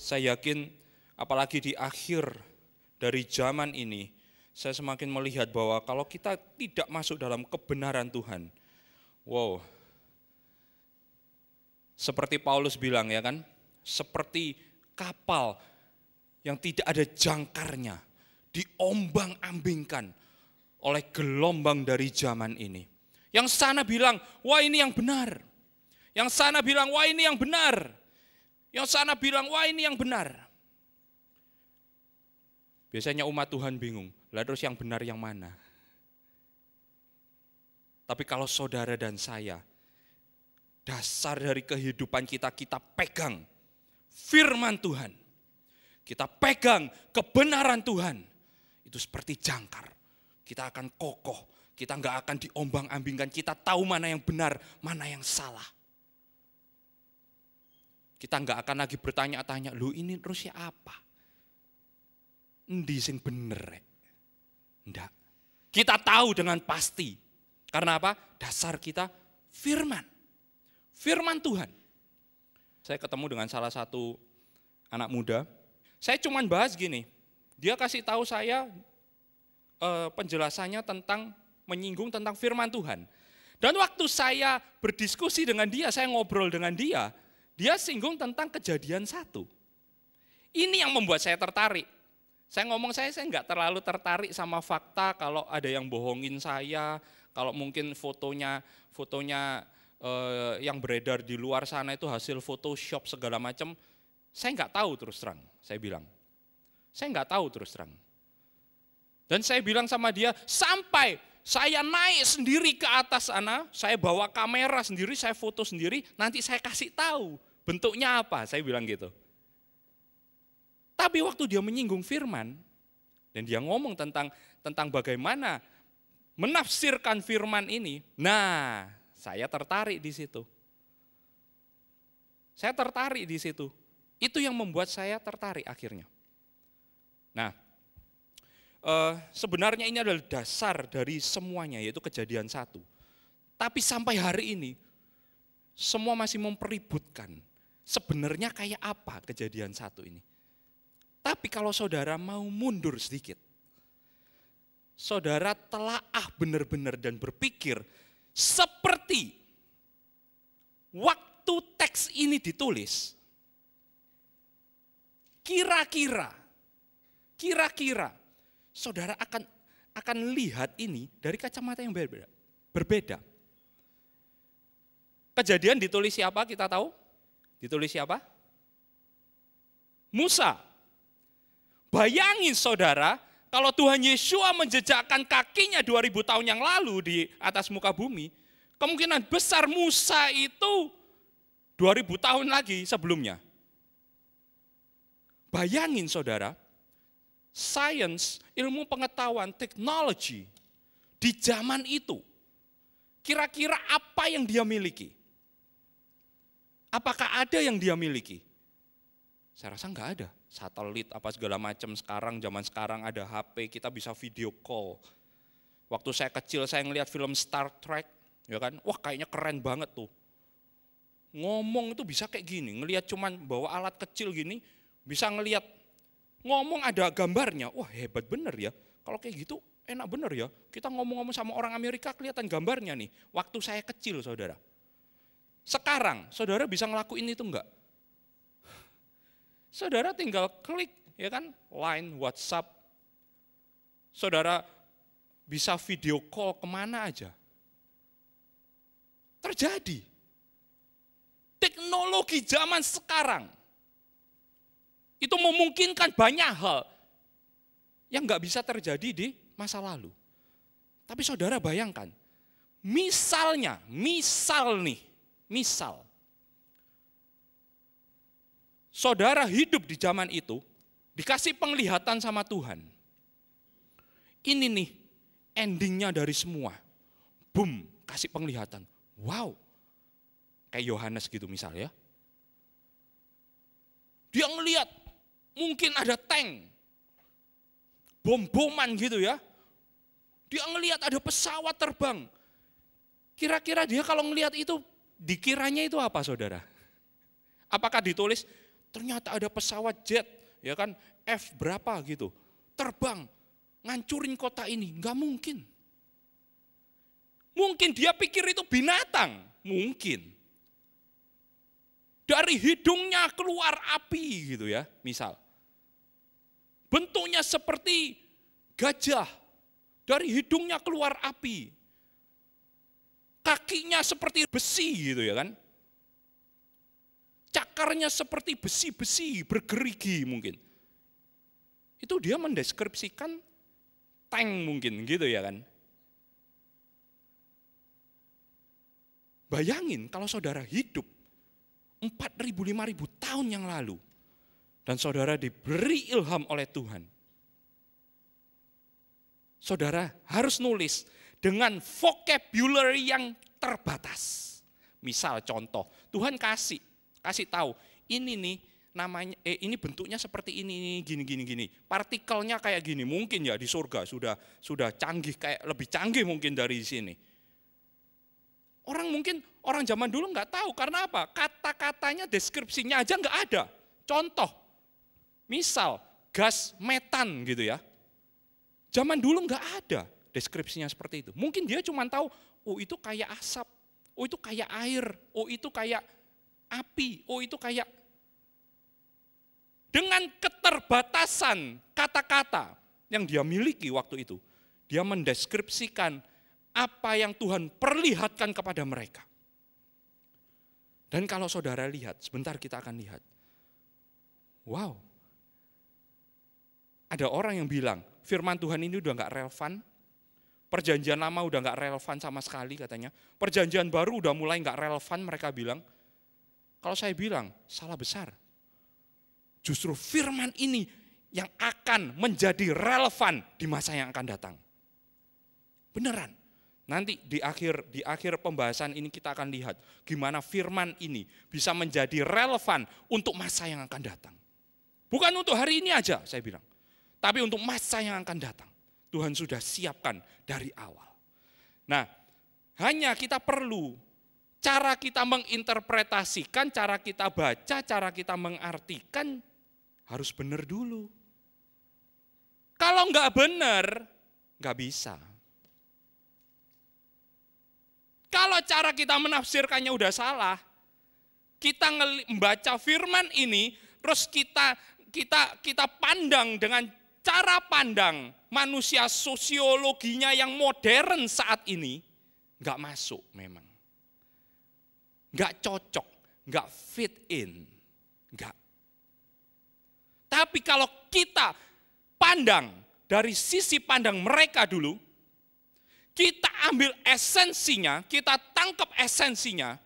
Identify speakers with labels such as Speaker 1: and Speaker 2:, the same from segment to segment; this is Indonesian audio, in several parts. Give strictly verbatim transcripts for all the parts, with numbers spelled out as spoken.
Speaker 1: Saya yakin apalagi di akhir dari zaman ini, saya semakin melihat bahwa kalau kita tidak masuk dalam kebenaran Tuhan, wow, seperti Paulus bilang ya kan, seperti kapal yang tidak ada jangkarnya, diombang-ambingkan oleh gelombang dari zaman ini. Yang sana bilang, wah ini yang benar. Yang sana bilang, wah ini yang benar. Yang sana bilang, wah ini yang benar. Biasanya umat Tuhan bingung, lah terus yang benar yang mana? Tapi kalau saudara dan saya, dasar dari kehidupan kita, kita pegang firman Tuhan. Kita pegang kebenaran Tuhan. Itu seperti jangkar. Kita akan kokoh. Kita nggak akan diombang-ambingkan. Kita tahu mana yang benar, mana yang salah. Kita nggak akan lagi bertanya-tanya, lu ini terusnya apa? Endi sing bener? Enggak. Kita tahu dengan pasti. Karena apa? Dasar kita firman. Firman Tuhan. Saya ketemu dengan salah satu anak muda. Saya cuman bahas gini. Dia kasih tahu saya eh, penjelasannya tentang menyinggung tentang firman Tuhan. Dan waktu saya berdiskusi dengan dia, saya ngobrol dengan dia, dia singgung tentang Kejadian satu. Ini yang membuat saya tertarik. Saya ngomong saya saya nggak terlalu tertarik sama fakta kalau ada yang bohongin saya, kalau mungkin fotonya fotonya eh, yang beredar di luar sana itu hasil Photoshop segala macam. Saya nggak tahu terus terang, saya bilang. Saya nggak tahu terus terang. Dan saya bilang sama dia, sampai saya naik sendiri ke atas sana, saya bawa kamera sendiri, saya foto sendiri, nanti saya kasih tahu bentuknya apa, saya bilang gitu. Tapi waktu dia menyinggung firman, dan dia ngomong tentang tentang bagaimana menafsirkan firman ini, nah saya tertarik di situ. Saya tertarik di situ. Itu yang membuat saya tertarik akhirnya. Nah, eh, sebenarnya ini adalah dasar dari semuanya, yaitu Kejadian satu. Tapi sampai hari ini, semua masih mempeributkan sebenarnya kayak apa Kejadian satu ini. Tapi kalau saudara mau mundur sedikit, saudara telaah benar-benar dan berpikir seperti waktu teks ini ditulis, kira-kira, kira-kira saudara akan akan lihat ini dari kacamata yang berbeda. berbeda. Kejadian ditulis siapa kita tahu? Ditulis siapa? Musa. Bayangin saudara, kalau Tuhan Yesus menjejakkan kakinya dua ribu tahun yang lalu di atas muka bumi, kemungkinan besar Musa itu dua ribu tahun lagi sebelumnya. Bayangin saudara, sains, ilmu pengetahuan, teknologi di zaman itu, kira-kira apa yang dia miliki? Apakah ada yang dia miliki? Saya rasa enggak ada. Satelit apa segala macam sekarang, zaman sekarang ada H P, kita bisa video call. Waktu saya kecil saya ngelihat film Star Trek, ya kan? Wah kayaknya keren banget tuh. Ngomong itu bisa kayak gini, ngelihat cuman bawa alat kecil gini, bisa ngelihat ngomong ada gambarnya. Wah hebat bener ya. Kalau kayak gitu enak bener ya. Kita ngomong-ngomong sama orang Amerika kelihatan gambarnya nih. Waktu saya kecil saudara. Sekarang saudara bisa ngelakuin itu enggak? Saudara tinggal klik ya kan, Line, WhatsApp. Saudara bisa video call kemana aja. Terjadi. Teknologi zaman sekarang itu memungkinkan banyak hal yang nggak bisa terjadi di masa lalu. Tapi saudara bayangkan, misalnya, misal nih, misal, saudara hidup di zaman itu, dikasih penglihatan sama Tuhan. Ini nih, endingnya dari semua. Boom, kasih penglihatan. Wow, kayak Yohanes gitu misal ya. Dia ngelihat, mungkin ada tank, bom-boman gitu ya. Dia ngelihat ada pesawat terbang. Kira-kira dia kalau ngelihat itu, dikiranya itu apa saudara? Apakah ditulis, ternyata ada pesawat jet, ya kan, F berapa gitu, terbang, ngancurin kota ini, nggak mungkin. Mungkin dia pikir itu binatang, mungkin. Dari hidungnya keluar api gitu ya, misal. Bentuknya seperti gajah, dari hidungnya keluar api. Kakinya seperti besi gitu ya kan. Cakarnya seperti besi-besi, bergerigi mungkin. Itu dia mendeskripsikan tank mungkin gitu ya kan. Bayangin kalau saudara hidup empat ribu lima ribu tahun yang lalu dan saudara diberi ilham oleh Tuhan. Saudara harus nulis dengan vocabulary yang terbatas. Misal contoh, Tuhan kasih kasih tahu, ini nih namanya eh ini bentuknya seperti ini, ini gini gini gini. Partikelnya kayak gini, mungkin ya di surga sudah sudah canggih, kayak lebih canggih mungkin dari sini. Orang mungkin, orang zaman dulu nggak tahu, karena apa? Kata-katanya, deskripsinya aja nggak ada. Contoh, misal gas metan gitu ya. Zaman dulu nggak ada deskripsinya seperti itu. Mungkin dia cuma tahu, oh itu kayak asap, oh itu kayak air, oh itu kayak api, oh itu kayak. Dengan keterbatasan kata-kata yang dia miliki waktu itu, dia mendeskripsikan apa yang Tuhan perlihatkan kepada mereka. Dan kalau saudara lihat, sebentar kita akan lihat. Wow, ada orang yang bilang, firman Tuhan ini udah gak relevan, perjanjian lama udah gak relevan sama sekali katanya, perjanjian baru udah mulai gak relevan mereka bilang. Kalau saya bilang, salah besar. Justru firman ini yang akan menjadi relevan di masa yang akan datang. Beneran. Nanti di akhir di akhir pembahasan ini kita akan lihat gimana firman ini bisa menjadi relevan untuk masa yang akan datang. Bukan untuk hari ini aja saya bilang, tapi untuk masa yang akan datang. Tuhan sudah siapkan dari awal. Nah, hanya kita perlu cara kita menginterpretasikan, cara kita baca, cara kita mengartikan harus benar dulu. Kalau enggak benar, enggak bisa. Kalau cara kita menafsirkannya udah salah, kita membaca firman ini, terus kita kita kita pandang dengan cara pandang manusia sosiologinya yang modern saat ini, nggak masuk memang. Nggak cocok, nggak fit in, nggak. Tapi kalau kita pandang dari sisi pandang mereka dulu, kita ambil esensinya, kita tangkap esensinya,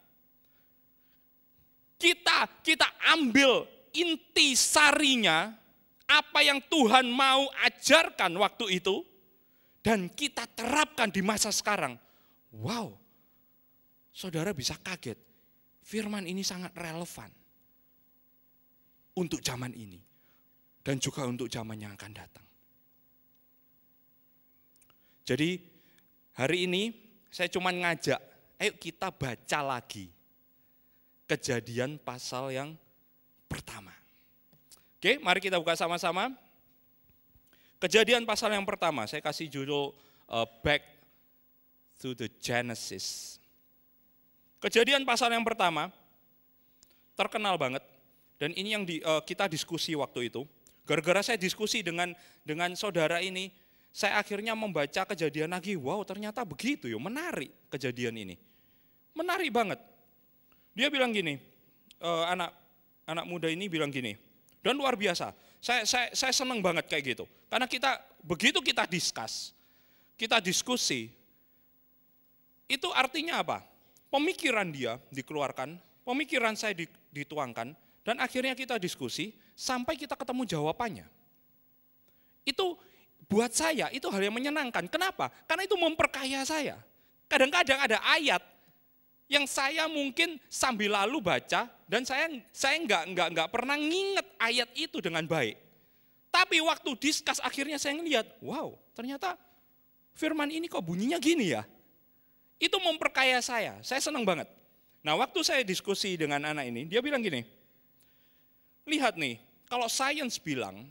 Speaker 1: kita kita ambil inti sarinya, apa yang Tuhan mau ajarkan waktu itu, dan kita terapkan di masa sekarang. Wow, saudara bisa kaget, firman ini sangat relevan untuk zaman ini, dan juga untuk zaman yang akan datang. Jadi, hari ini saya cuma ngajak, ayo kita baca lagi Kejadian pasal yang pertama. Oke, mari kita buka sama-sama. Kejadian pasal yang pertama, saya kasih judul uh, Back to the Genesis. Kejadian pasal yang pertama, terkenal banget, dan ini yang di, uh, kita diskusi waktu itu. Gara-gara saya diskusi dengan dengan saudara ini, saya akhirnya membaca Kejadian lagi, wow ternyata begitu ya, menarik kejadian ini. Menarik banget. Dia bilang gini, eh, anak anak muda ini bilang gini, dan luar biasa, saya, saya, saya senang banget kayak gitu. Karena kita, begitu kita diskus, kita diskusi, itu artinya apa? Pemikiran dia dikeluarkan, pemikiran saya dituangkan, dan akhirnya kita diskusi, sampai kita ketemu jawabannya. Itu buat saya itu hal yang menyenangkan. Kenapa? Karena itu memperkaya saya. Kadang-kadang ada ayat yang saya mungkin sambil lalu baca dan saya saya enggak enggak enggak pernah nginget ayat itu dengan baik. Tapi waktu diskus akhirnya saya ngelihat, wow, ternyata firman ini kok bunyinya gini ya. Itu memperkaya saya. Saya senang banget. Nah, waktu saya diskusi dengan anak ini, dia bilang gini, lihat nih, kalau sains bilang,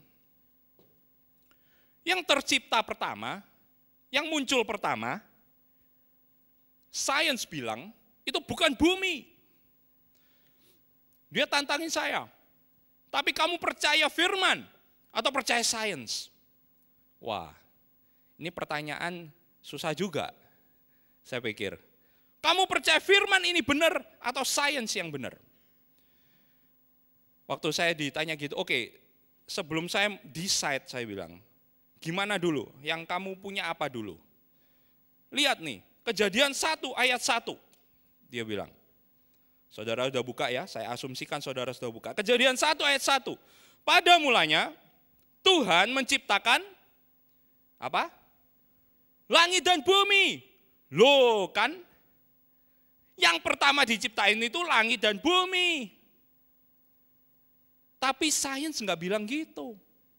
Speaker 1: yang tercipta pertama, yang muncul pertama, sains bilang itu bukan bumi. Dia tantangin saya, tapi kamu percaya firman atau percaya sains? Wah, ini pertanyaan susah juga, saya pikir. Kamu percaya firman ini benar atau sains yang benar? Waktu saya ditanya gitu, oke, okay, sebelum saya decide, saya bilang, gimana dulu? Yang kamu punya apa dulu? Lihat nih, Kejadian satu ayat satu. Dia bilang. Saudara sudah buka ya, saya asumsikan saudara sudah buka. Kejadian satu ayat satu. Pada mulanya Tuhan menciptakan apa? Langit dan bumi. Loh kan? Yang pertama diciptain itu langit dan bumi. Tapi sains nggak bilang gitu.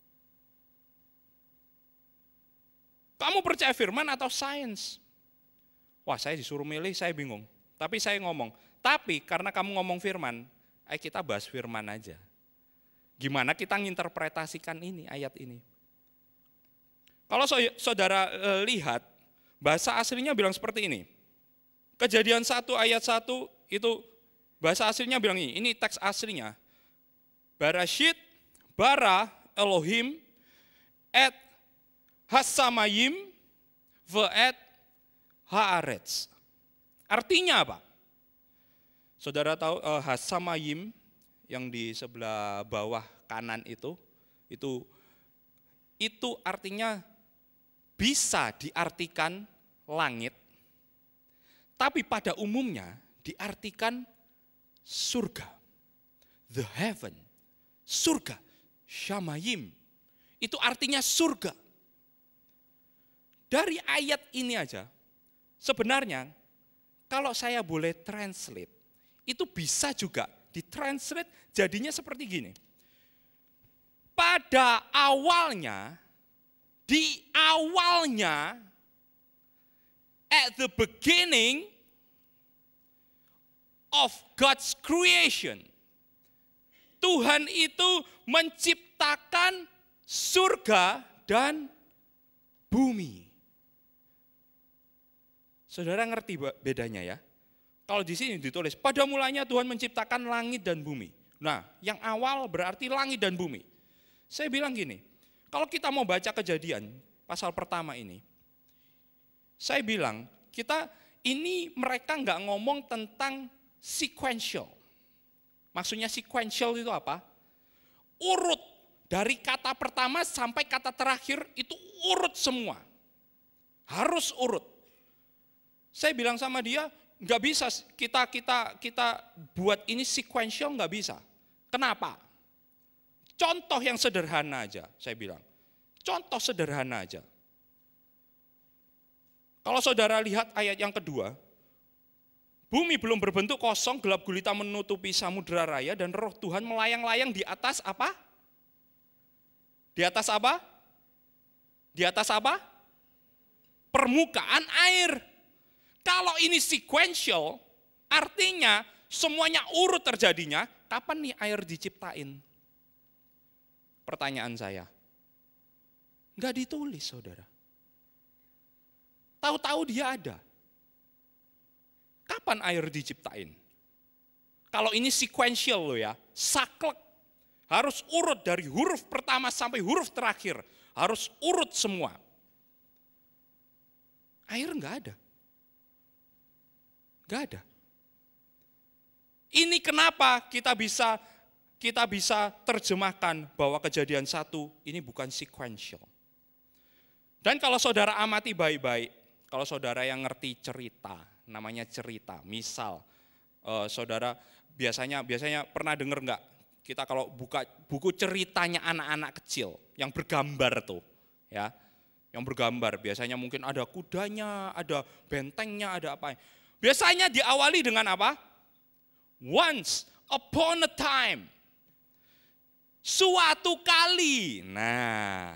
Speaker 1: Kamu percaya firman atau sains? Wah, saya disuruh milih, saya bingung. Tapi saya ngomong, tapi karena kamu ngomong firman, ayo kita bahas firman aja. Gimana kita nginterpretasikan ini, ayat ini. Kalau saudara lihat, bahasa aslinya bilang seperti ini. Kejadian satu ayat satu itu bahasa aslinya bilang ini, ini teks aslinya. Barashit, bara Elohim, et hasamayim, ve'et haaretz. Artinya apa? Saudara tahu uh, hasamayim yang di sebelah bawah kanan itu, itu itu artinya bisa diartikan langit, tapi pada umumnya diartikan surga, the heaven, surga, shamayim, itu artinya surga. Dari ayat ini aja, sebenarnya kalau saya boleh translate, itu bisa juga ditranslate jadinya seperti gini. Pada awalnya, di awalnya, at the beginning of God's creation, Tuhan itu menciptakan surga dan bumi. Saudara ngerti bedanya ya? Kalau di sini ditulis, pada mulanya Tuhan menciptakan langit dan bumi. Nah, yang awal berarti langit dan bumi. Saya bilang gini, kalau kita mau baca Kejadian, pasal pertama ini, saya bilang, kita ini mereka nggak ngomong tentang sequential. Maksudnya sequential itu apa? Urut, dari kata pertama sampai kata terakhir itu urut semua. Harus urut. Saya bilang sama dia, nggak bisa kita kita kita buat ini sequential, nggak bisa. Kenapa? Contoh yang sederhana aja, saya bilang. Contoh sederhana aja. Kalau saudara lihat ayat yang kedua, bumi belum berbentuk kosong, gelap gulita menutupi samudera raya, dan roh Tuhan melayang-layang di atas apa? Di atas apa? Di atas apa? Permukaan air. Kalau ini sequential, artinya semuanya urut terjadinya, kapan nih air diciptain? Pertanyaan saya. Enggak ditulis, saudara. Tahu-tahu dia ada. Kapan air diciptain? Kalau ini sequential loh ya, saklek. Harus urut dari huruf pertama sampai huruf terakhir. Harus urut semua. Air enggak ada. Enggak ada. Ini kenapa kita bisa kita bisa terjemahkan bahwa Kejadian satu ini bukan sequential. Dan kalau saudara amati baik-baik, kalau saudara yang ngerti cerita, namanya cerita, misal eh, saudara biasanya biasanya pernah dengar enggak? Kita kalau buka buku ceritanya anak-anak kecil yang bergambar tuh, ya, yang bergambar biasanya mungkin ada kudanya, ada bentengnya, ada apa? Biasanya diawali dengan apa? Once upon a time. Suatu kali. Nah,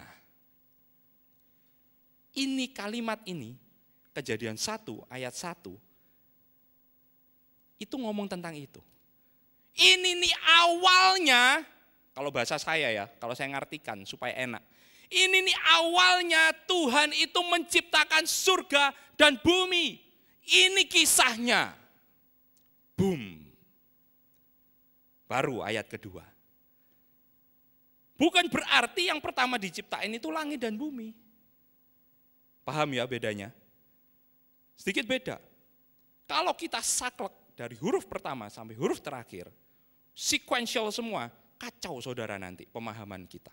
Speaker 1: ini kalimat ini, Kejadian satu ayat satu, itu ngomong tentang itu. Ini nih awalnya kalau bahasa saya ya, kalau saya ngartikan supaya enak. Ini nih awalnya Tuhan itu menciptakan surga dan bumi. Ini kisahnya. Boom. Baru ayat kedua. Bukan berarti yang pertama diciptain itu langit dan bumi. Paham ya bedanya? Sedikit beda. Kalau kita saklek dari huruf pertama sampai huruf terakhir, sequential semua, kacau saudara nanti pemahaman kita.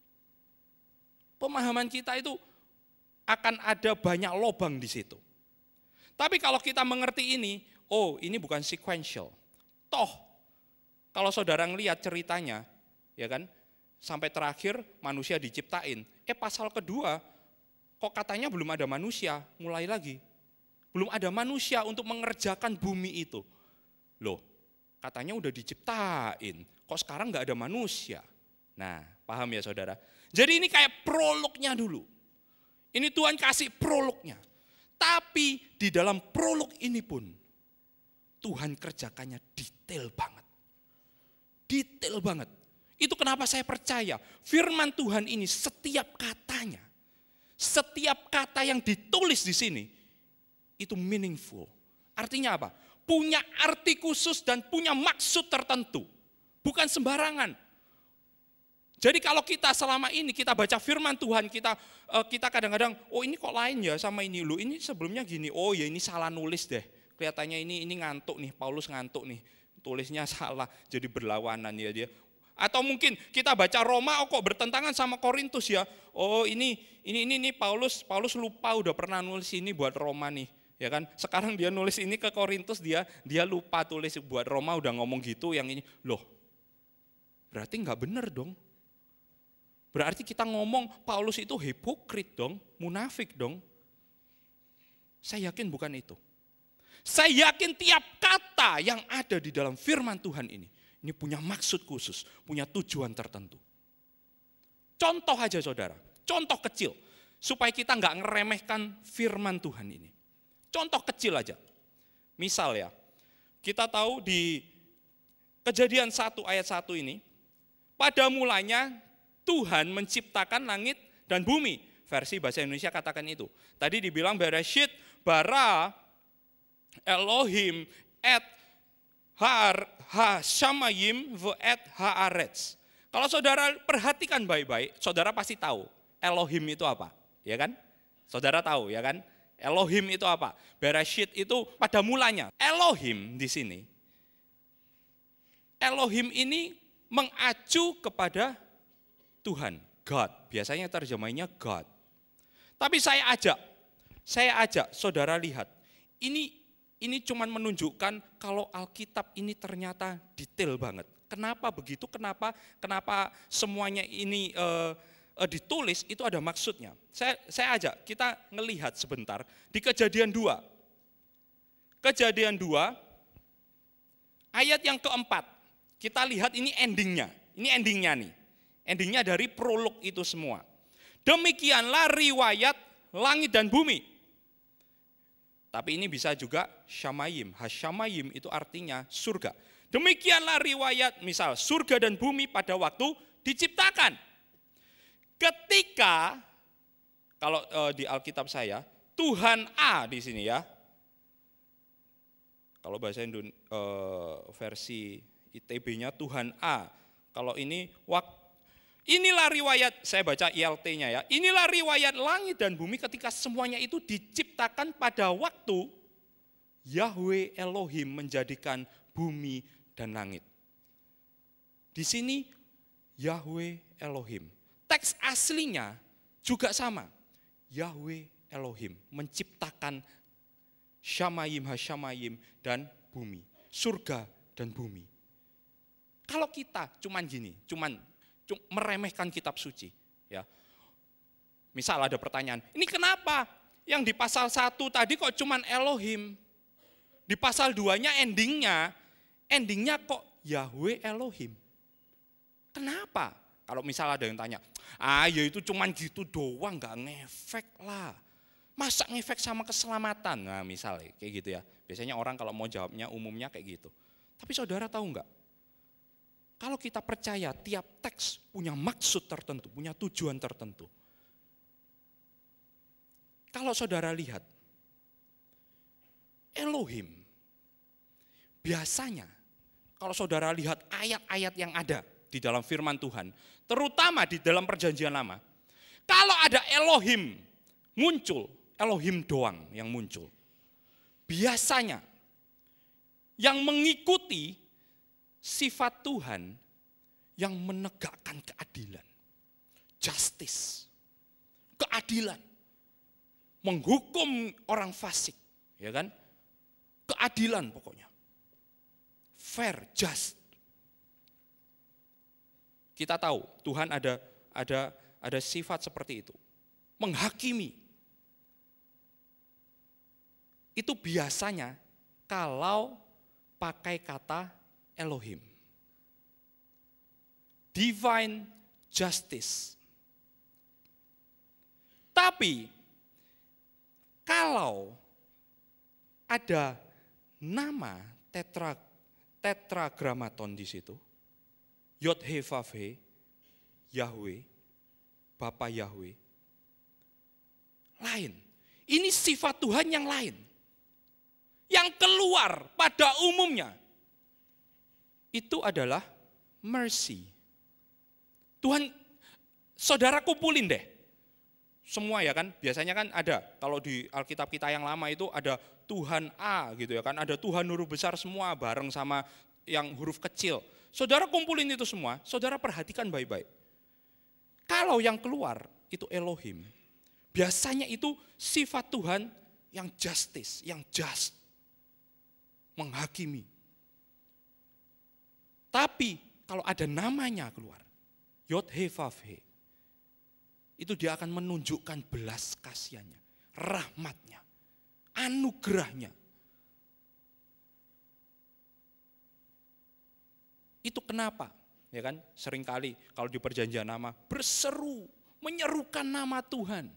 Speaker 1: Pemahaman kita itu akan ada banyak lubang di situ. Tapi kalau kita mengerti ini, oh ini bukan sequential. Toh, kalau saudara ngelihat ceritanya, ya kan, sampai terakhir manusia diciptain. Eh pasal kedua, kok katanya belum ada manusia, mulai lagi. Belum ada manusia untuk mengerjakan bumi itu. Loh, katanya udah diciptain, kok sekarang nggak ada manusia. Nah, paham ya saudara? Jadi ini kayak prolognya dulu. Ini Tuhan kasih prolognya. Tapi di dalam prolog ini pun, Tuhan kerjakannya detail banget. Detail banget. Itu kenapa saya percaya firman Tuhan ini setiap katanya, setiap kata yang ditulis di sini, itu meaningful. Artinya apa? Punya arti khusus dan punya maksud tertentu. Bukan sembarangan. Jadi kalau kita selama ini kita baca firman Tuhan, kita kita kadang-kadang, oh ini kok lain ya sama ini, lu ini sebelumnya gini, oh ya ini salah nulis deh. Kelihatannya ini ini ngantuk nih, Paulus ngantuk nih, tulisnya salah, jadi berlawanan ya dia. Atau mungkin kita baca Roma, oh kok bertentangan sama Korintus ya. Oh ini ini ini, ini Paulus Paulus lupa udah pernah nulis ini buat Roma nih, ya kan? Sekarang dia nulis ini ke Korintus, dia dia lupa tulis buat Roma, udah ngomong gitu, yang ini loh. Berarti nggak benar dong. Berarti kita ngomong Paulus itu hipokrit dong, munafik dong. Saya yakin bukan itu. Saya yakin tiap kata yang ada di dalam firman Tuhan ini, ini punya maksud khusus, punya tujuan tertentu. Contoh aja saudara, contoh kecil, supaya kita nggak ngeremehkan firman Tuhan ini. Contoh kecil aja, misal ya, kita tahu di Kejadian satu ayat satu ini, pada mulanya Tuhan menciptakan langit dan bumi. Versi bahasa Indonesia katakan itu. Tadi dibilang Bereshit bara Elohim et har ha shamayim ve et haaretz. Kalau saudara perhatikan baik-baik, saudara pasti tahu Elohim itu apa, ya kan? Saudara tahu, ya kan? Elohim itu apa? Bereshit itu pada mulanya. Elohim di sini, Elohim ini mengacu kepada Tuhan, God. Biasanya terjemahnya God. Tapi saya ajak, saya ajak saudara lihat. Ini ini cuma menunjukkan kalau Alkitab ini ternyata detail banget. Kenapa begitu? Kenapa kenapa semuanya ini uh, uh, ditulis itu ada maksudnya. Saya saya ajak kita ngelihat sebentar di Kejadian dua. Kejadian dua ayat yang keempat. Kita lihat ini endingnya. Ini endingnya nih. Endingnya dari prolog itu semua. Demikianlah riwayat langit dan bumi. Tapi ini bisa juga syamayim. Hasyamayim itu artinya surga. Demikianlah riwayat misal surga dan bumi pada waktu diciptakan. Ketika, kalau e, di Alkitab saya, Tuhan A di sini ya. Kalau bahasa Indonesia e, versi I T B-nya Tuhan A. Kalau ini waktu inilah riwayat, saya baca I L T-nya ya. Inilah riwayat langit dan bumi ketika semuanya itu diciptakan pada waktu Yahweh Elohim menjadikan bumi dan langit. Di sini Yahweh Elohim. Teks aslinya juga sama. Yahweh Elohim menciptakan Syamayim, Hasyamayim dan bumi. Surga dan bumi. Kalau kita cuman gini, cuman meremehkan kitab suci, ya. Misal ada pertanyaan, ini kenapa yang di pasal satu tadi kok cuman Elohim? Di pasal dua-nya endingnya, endingnya kok Yahweh Elohim. Kenapa? Kalau misal ada yang tanya, ah ya itu cuman gitu doang, gak ngefek lah. Masa ngefek sama keselamatan? Nah misalnya kayak gitu ya. Biasanya orang kalau mau jawabnya umumnya kayak gitu. Tapi saudara tahu enggak? Kalau kita percaya tiap teks punya maksud tertentu, punya tujuan tertentu. Kalau saudara lihat, Elohim, biasanya kalau saudara lihat ayat-ayat yang ada di dalam firman Tuhan, terutama di dalam perjanjian lama, kalau ada Elohim muncul, Elohim doang yang muncul. Biasanya yang mengikuti sifat Tuhan yang menegakkan keadilan, justice, keadilan, menghukum orang fasik, ya kan? Keadilan pokoknya, fair, just. Kita tahu Tuhan ada ada ada sifat seperti itu, menghakimi. Itu biasanya kalau pakai kata Elohim. Divine justice. Tapi kalau ada nama tetra tetragramaton di situ, Yod He Vav He, Yahweh, Bapa Yahweh, lain. Ini sifat Tuhan yang lain. Yang keluar pada umumnya itu adalah mercy. Tuhan, saudara kumpulin deh. Semua ya kan, biasanya kan ada. Kalau di Alkitab kita yang lama itu ada Tuhan A gitu ya kan. Ada Tuhan huruf besar semua bareng sama yang huruf kecil. Saudara kumpulin itu semua, saudara perhatikan baik-baik. Kalau yang keluar itu Elohim, biasanya itu sifat Tuhan yang justice, yang just. Menghakimi. Tapi kalau ada namanya keluar, Yod He Vav He, itu dia akan menunjukkan belas kasihannya, rahmatnya, anugerahnya. Itu kenapa? Ya kan, seringkali kalau di perjanjian lama berseru, menyerukan nama Tuhan.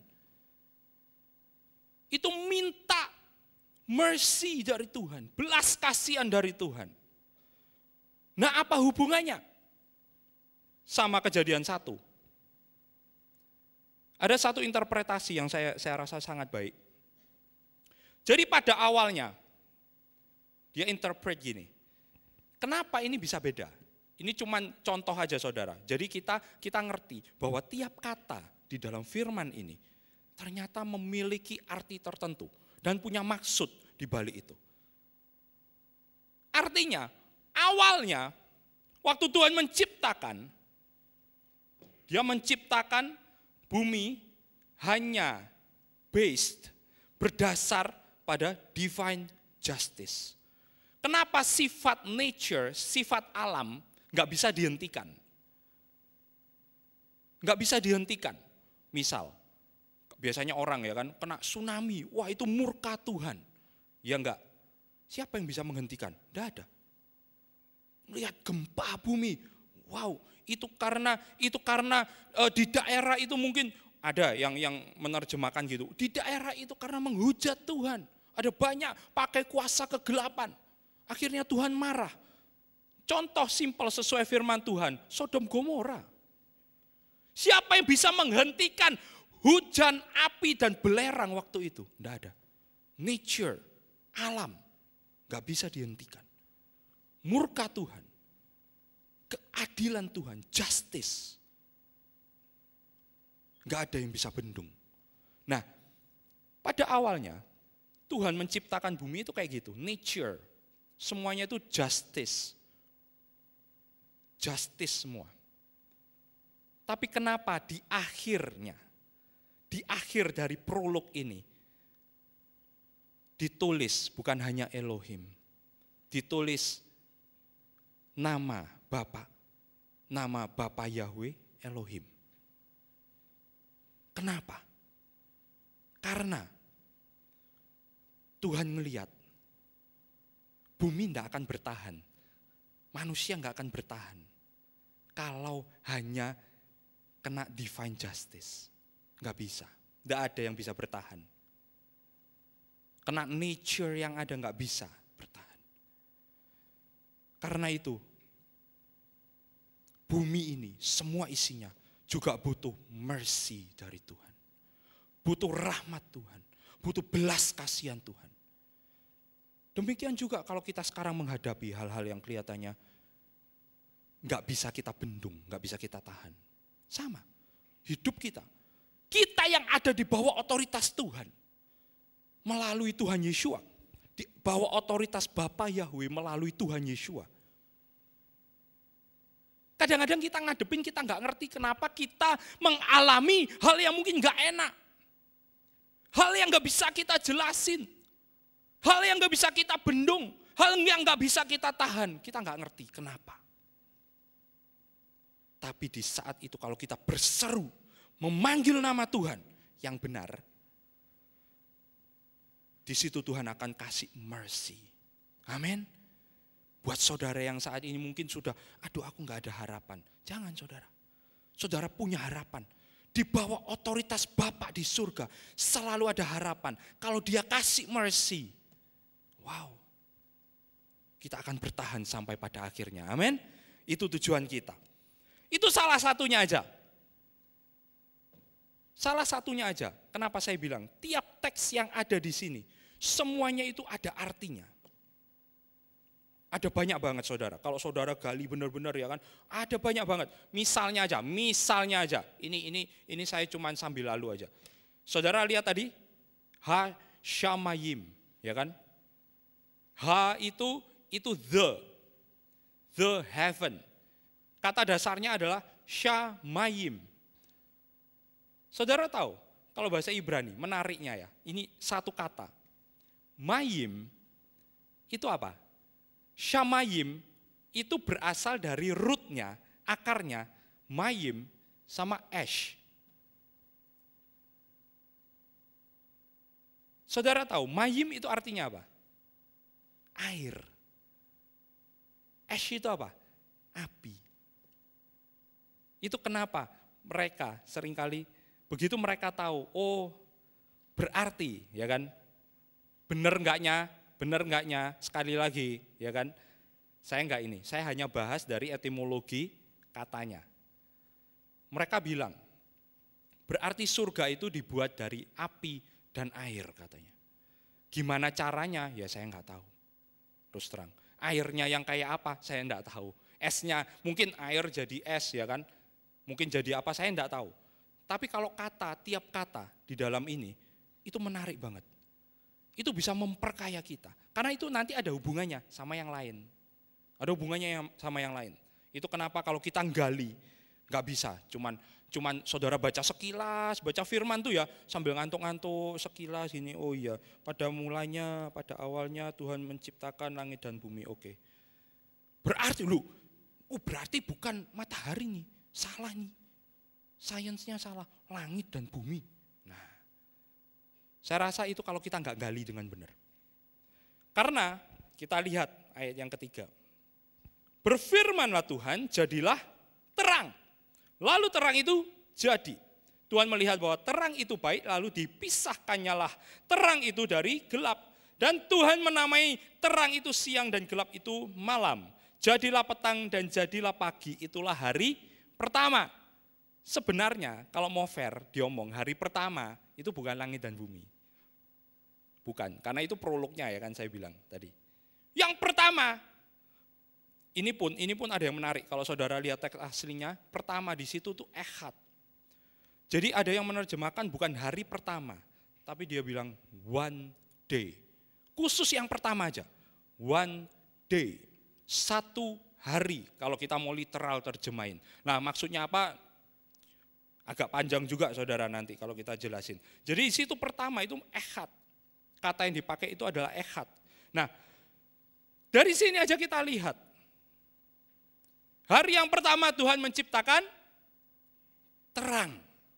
Speaker 1: Itu minta mercy dari Tuhan, belas kasihan dari Tuhan. Nah, apa hubungannya sama kejadian satu? Ada satu interpretasi yang saya saya rasa sangat baik. Jadi pada awalnya dia interpret gini. Kenapa ini bisa beda? Ini cuman contoh aja saudara. Jadi kita kita ngerti bahwa tiap kata di dalam firman ini ternyata memiliki arti tertentu dan punya maksud di balik itu. Artinya, awalnya waktu Tuhan menciptakan, dia menciptakan bumi hanya based, berdasar pada divine justice. Kenapa sifat nature, sifat alam nggak bisa dihentikan? Nggak bisa dihentikan. Misal, biasanya orang ya kan kena tsunami, wah itu murka Tuhan. Ya enggak. Siapa yang bisa menghentikan? Tidak ada. Lihat gempa bumi, wow itu karena itu karena e, di daerah itu mungkin ada yang yang menerjemahkan gitu. Di daerah itu karena menghujat Tuhan. Ada banyak pakai kuasa kegelapan. Akhirnya Tuhan marah. Contoh simpel sesuai firman Tuhan, Sodom Gomora. Siapa yang bisa menghentikan hujan, api, dan belerang waktu itu? Tidak ada. Nature, alam, gak bisa dihentikan. Murka Tuhan, keadilan Tuhan, justice. Gak ada yang bisa bendung. Nah, pada awalnya Tuhan menciptakan bumi itu kayak gitu, nature. Semuanya itu justice. Justice semua. Tapi kenapa di akhirnya, di akhir dari prolog ini, ditulis bukan hanya Elohim, ditulis nama Bapa, nama Bapa Yahweh Elohim. Kenapa? Karena Tuhan melihat bumi tidak akan bertahan, manusia nggak akan bertahan kalau hanya kena divine justice. Nggak bisa, nggak ada yang bisa bertahan. Kena nature yang ada nggak bisa bertahan. Karena itu, bumi ini, semua isinya juga butuh mercy dari Tuhan. Butuh rahmat Tuhan, butuh belas kasihan Tuhan. Demikian juga kalau kita sekarang menghadapi hal-hal yang kelihatannya nggak bisa kita bendung, nggak bisa kita tahan. Sama, hidup kita. Kita yang ada di bawah otoritas Tuhan. Melalui Tuhan Yeshua. Di bawah otoritas Bapa Yahweh melalui Tuhan Yeshua. Kadang-kadang kita ngadepin, kita nggak ngerti kenapa kita mengalami hal yang mungkin nggak enak. Hal yang nggak bisa kita jelasin. Hal yang nggak bisa kita bendung. Hal yang nggak bisa kita tahan. Kita nggak ngerti kenapa. Tapi di saat itu kalau kita berseru, memanggil nama Tuhan yang benar, di situ Tuhan akan kasih mercy. Amin. Buat saudara yang saat ini mungkin sudah, aduh aku gak ada harapan. Jangan saudara. Saudara punya harapan. Di bawah otoritas Bapa di surga selalu ada harapan. Kalau dia kasih mercy, wow. Kita akan bertahan sampai pada akhirnya. Amin. Itu tujuan kita. Itu salah satunya aja. Salah satunya aja. Kenapa saya bilang tiap teks yang ada di sini semuanya itu ada artinya. Ada banyak banget saudara. Kalau saudara gali benar-benar ya kan, ada banyak banget. Misalnya aja, misalnya aja. Ini ini ini saya cuman sambil lalu aja. Saudara lihat tadi, ha shamayim, ya kan? Ha itu itu the, the heaven. Kata dasarnya adalah shamayim. Saudara tahu, kalau bahasa Ibrani menariknya ya, ini satu kata. Mayim itu apa? Shamayim itu berasal dari rootnya, akarnya, mayim sama ash. Saudara tahu, mayim itu artinya apa? Air. Ash itu apa? Api. Itu kenapa mereka seringkali begitu mereka tahu, oh berarti ya kan, benar enggaknya, benar enggaknya, sekali lagi ya kan, saya enggak ini, saya hanya bahas dari etimologi katanya. Mereka bilang, berarti surga itu dibuat dari api dan air katanya. Gimana caranya? Ya saya enggak tahu, terus terang. Airnya yang kayak apa? Saya enggak tahu. Esnya, mungkin air jadi es ya kan, mungkin jadi apa, saya enggak tahu. Tapi kalau kata, tiap kata di dalam ini, itu menarik banget. Itu bisa memperkaya kita. Karena itu nanti ada hubungannya sama yang lain. Ada hubungannya yang, sama yang lain. Itu kenapa kalau kita gali, nggak bisa. Cuman cuman saudara baca sekilas, baca firman tuh ya, sambil ngantuk-ngantuk sekilas ini, oh iya, pada mulanya, pada awalnya Tuhan menciptakan langit dan bumi, oke. Berarti lu, oh berarti bukan matahari nih, salah nih. Sainsnya salah, langit dan bumi. Nah, saya rasa itu kalau kita nggak gali dengan benar. Karena kita lihat ayat yang ketiga. Berfirmanlah Tuhan, jadilah terang. Lalu terang itu jadi. Tuhan melihat bahwa terang itu baik, lalu dipisahkannyalah terang itu dari gelap. Dan Tuhan menamai terang itu siang dan gelap itu malam. Jadilah petang dan jadilah pagi, itulah hari pertama. Sebenarnya kalau mau fair diomong, hari pertama itu bukan langit dan bumi. Bukan, karena itu prolognya ya kan saya bilang tadi. Yang pertama, ini pun ini pun ada yang menarik. Kalau saudara lihat teks aslinya, pertama di situ tuh ehad. Jadi ada yang menerjemahkan bukan hari pertama, tapi dia bilang one day. Khusus yang pertama aja, one day, satu hari. Kalau kita mau literal terjemahin. Nah maksudnya apa? Agak panjang juga saudara nanti kalau kita jelasin. Jadi di situ pertama itu ehad. Kata yang dipakai itu adalah ehad. Nah, dari sini aja kita lihat. Hari yang pertama Tuhan menciptakan terang.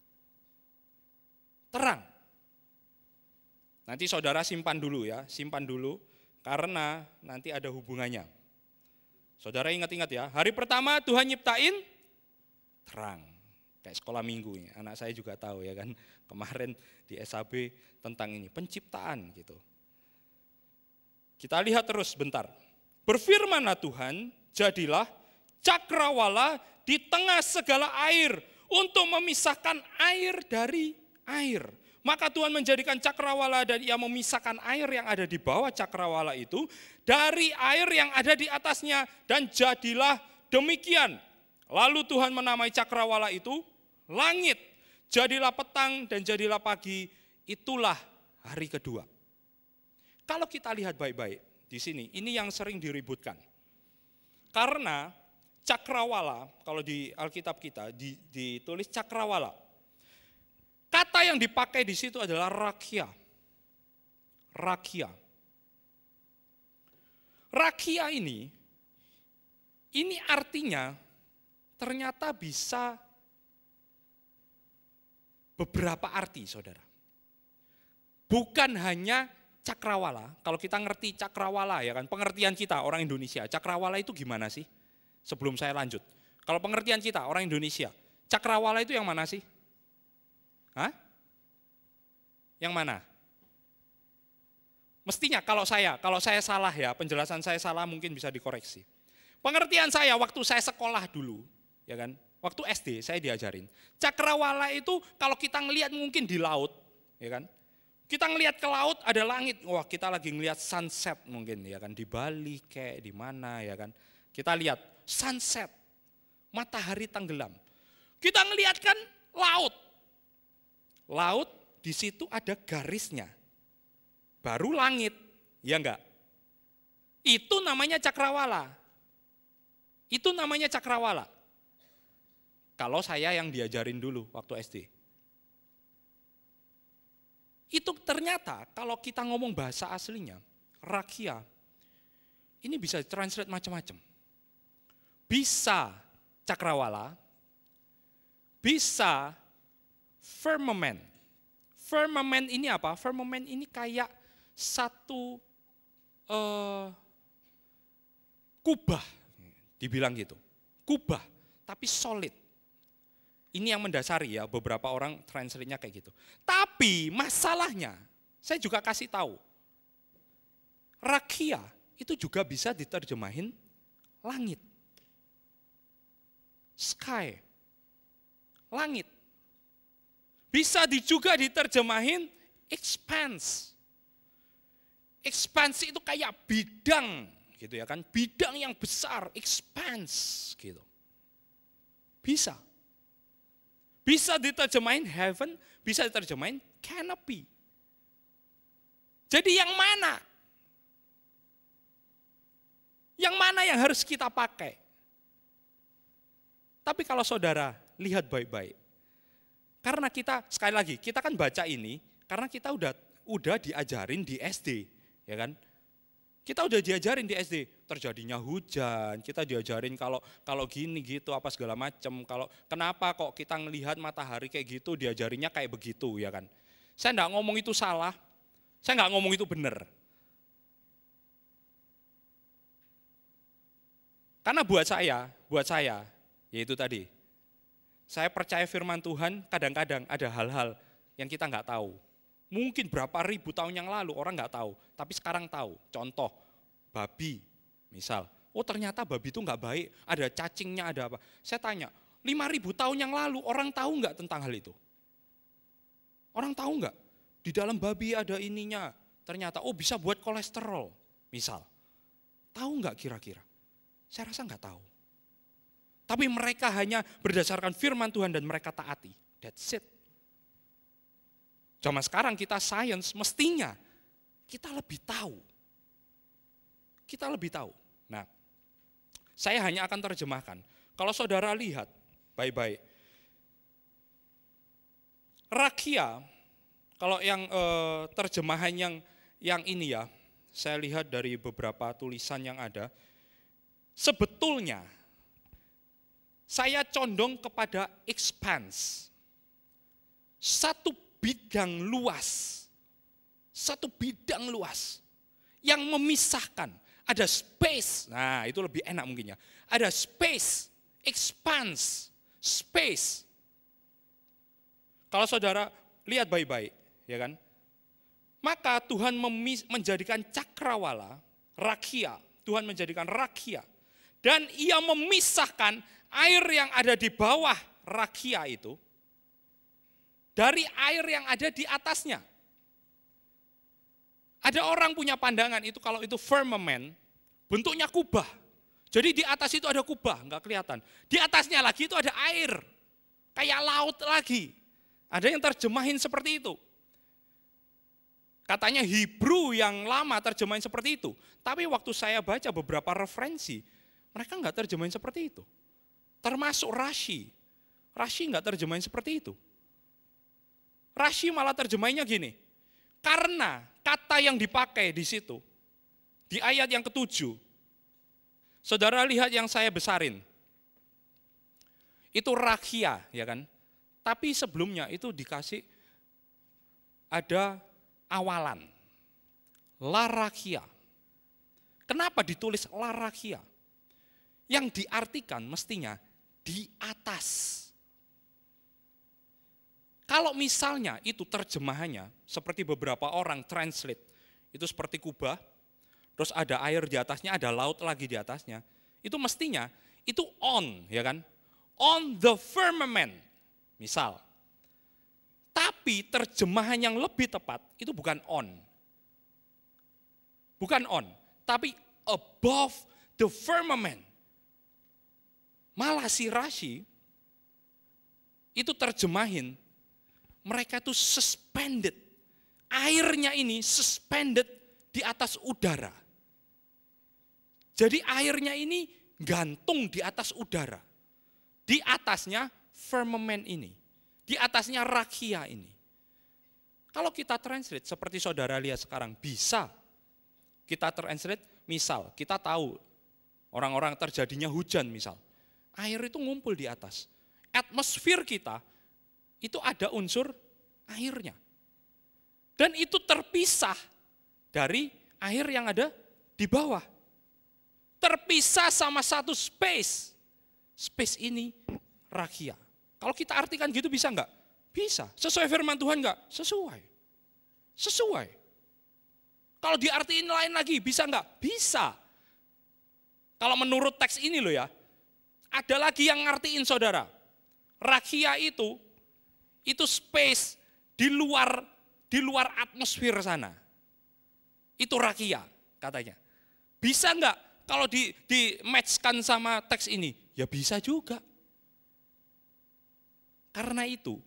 Speaker 1: Terang. Nanti saudara simpan dulu ya, simpan dulu karena nanti ada hubungannya. Saudara ingat-ingat ya, hari pertama Tuhan nyiptain terang. Kayak sekolah minggu ini, anak saya juga tahu ya kan, kemarin di S A B tentang ini, penciptaan gitu. Kita lihat terus bentar. Berfirmanlah Tuhan, jadilah cakrawala di tengah segala air untuk memisahkan air dari air. Maka Tuhan menjadikan cakrawala dan ia memisahkan air yang ada di bawah cakrawala itu dari air yang ada di atasnya. Dan jadilah demikian. Lalu Tuhan menamai cakrawala itu langit. Jadilah petang dan jadilah pagi. Itulah hari kedua. Kalau kita lihat baik-baik di sini, ini yang sering diributkan. Karena cakrawala, kalau di Alkitab kita ditulis cakrawala. Kata yang dipakai di situ adalah rakia. Rakia. Rakia ini, ini artinya ternyata bisa beberapa arti, saudara. Bukan hanya cakrawala. Kalau kita ngerti cakrawala, ya kan, pengertian kita orang Indonesia, cakrawala itu gimana sih? Sebelum saya lanjut. Kalau pengertian kita orang Indonesia, cakrawala itu yang mana sih? Hah? Yang mana? Mestinya kalau saya, kalau saya salah ya, penjelasan saya salah mungkin bisa dikoreksi. Pengertian saya waktu saya sekolah dulu, ya kan? Waktu S D saya diajarin. Cakrawala itu kalau kita ngelihat mungkin di laut, ya kan? Kita ngelihat ke laut ada langit, wah kita lagi ngelihat sunset mungkin, ya kan? Di Bali kayak di mana, ya kan? Kita lihat sunset, matahari tenggelam. Kita ngelihat kan laut. Laut di situ ada garisnya, baru langit, ya enggak? Itu namanya cakrawala. Itu namanya cakrawala. Kalau saya yang diajarin dulu waktu S D. Itu ternyata kalau kita ngomong bahasa aslinya, rakia, ini bisa translate macam-macam. Bisa cakrawala, bisa firmament. Firmament ini apa? Firmament ini kayak satu uh, kubah, dibilang gitu. Kubah, tapi solid. Ini yang mendasari ya, beberapa orang translate-nya kayak gitu. Tapi masalahnya, saya juga kasih tahu. Rakia itu juga bisa diterjemahin langit. Sky. Langit. Bisa juga diterjemahin expanse. Expanse itu kayak bidang gitu ya kan, bidang yang besar, expanse gitu. Bisa. Bisa diterjemahin heaven, bisa diterjemahin canopy. Jadi yang mana? Yang mana yang harus kita pakai? Tapi kalau saudara lihat baik-baik, karena kita, sekali lagi, kita kan baca ini, karena kita udah udah diajarin di S D, ya kan? Kita udah diajarin di S D, terjadinya hujan, kita diajarin kalau kalau gini gitu, apa segala macam. Kalau kenapa kok kita ngelihat matahari kayak gitu, diajarinnya kayak begitu, ya kan? Saya enggak ngomong itu salah, saya enggak ngomong itu benar. Karena buat saya, buat saya, yaitu tadi, saya percaya firman Tuhan kadang-kadang ada hal-hal yang kita nggak tahu. Mungkin berapa ribu tahun yang lalu orang nggak tahu, tapi sekarang tahu. Contoh, babi misal. Oh ternyata babi itu nggak baik, ada cacingnya, ada apa. Saya tanya, lima ribu tahun yang lalu orang tahu nggak tentang hal itu? Orang tahu nggak? Di dalam babi ada ininya, ternyata oh bisa buat kolesterol misal. Tahu nggak kira-kira? Saya rasa nggak tahu. Tapi mereka hanya berdasarkan firman Tuhan dan mereka taati. That's it. Zaman sekarang kita sains, mestinya kita lebih tahu. Kita lebih tahu. Nah, saya hanya akan terjemahkan. Kalau saudara lihat baik-baik. Rakia, kalau yang eh, terjemahan yang yang ini ya, saya lihat dari beberapa tulisan yang ada, sebetulnya saya condong kepada expanse. Satu bidang luas. Satu bidang luas. Yang memisahkan. Ada space. Nah itu lebih enak mungkin ya. Ada space. Expanse. Space. Kalau saudara lihat baik-baik. Ya kan? Maka Tuhan menjadikan cakrawala. Rakia. Tuhan menjadikan rakia. Dan ia memisahkan air yang ada di bawah rakia itu dari air yang ada di atasnya. Ada orang punya pandangan itu kalau itu firmament, bentuknya kubah. Jadi di atas itu ada kubah, enggak kelihatan. Di atasnya lagi itu ada air, kayak laut lagi. Ada yang terjemahin seperti itu. Katanya Hebrew yang lama terjemahin seperti itu. Tapi waktu saya baca beberapa referensi, mereka enggak terjemahin seperti itu. Termasuk Rashi. Rashi enggak terjemahin seperti itu. Rashi malah terjemahinnya gini, karena kata yang dipakai di situ, di ayat yang ketujuh, saudara lihat yang saya besarin, itu rakia, ya kan? Tapi sebelumnya itu dikasih ada awalan, la rakia. Kenapa ditulis la rakia? Yang diartikan mestinya di atas. Kalau misalnya itu terjemahannya seperti beberapa orang translate, itu seperti kubah, terus ada air di atasnya, ada laut lagi di atasnya, itu mestinya itu on, ya kan? On the firmament, misal. Tapi terjemahan yang lebih tepat itu bukan on. Bukan on, tapi above the firmament. Malah si Rashi itu terjemahin mereka itu suspended. Airnya ini suspended di atas udara. Jadi airnya ini gantung di atas udara. Di atasnya firmament ini. Di atasnya rakia ini. Kalau kita translate seperti saudara lihat sekarang, bisa. Kita translate, misal kita tahu orang-orang terjadinya hujan misal. Air itu ngumpul di atas. Atmosfer kita itu ada unsur airnya. Dan itu terpisah dari air yang ada di bawah. Terpisah sama satu space. Space ini rakia. Kalau kita artikan gitu bisa enggak? Bisa. Sesuai firman Tuhan enggak? Sesuai. Sesuai. Kalau diartiin lain lagi bisa enggak? Bisa. Kalau menurut teks ini loh ya, ada lagi yang ngartiin saudara. Rakia itu, itu space di luar di luar atmosfer sana. Itu rakia katanya. Bisa enggak kalau di, di matchkan sama teks ini? Ya bisa juga. Karena itu,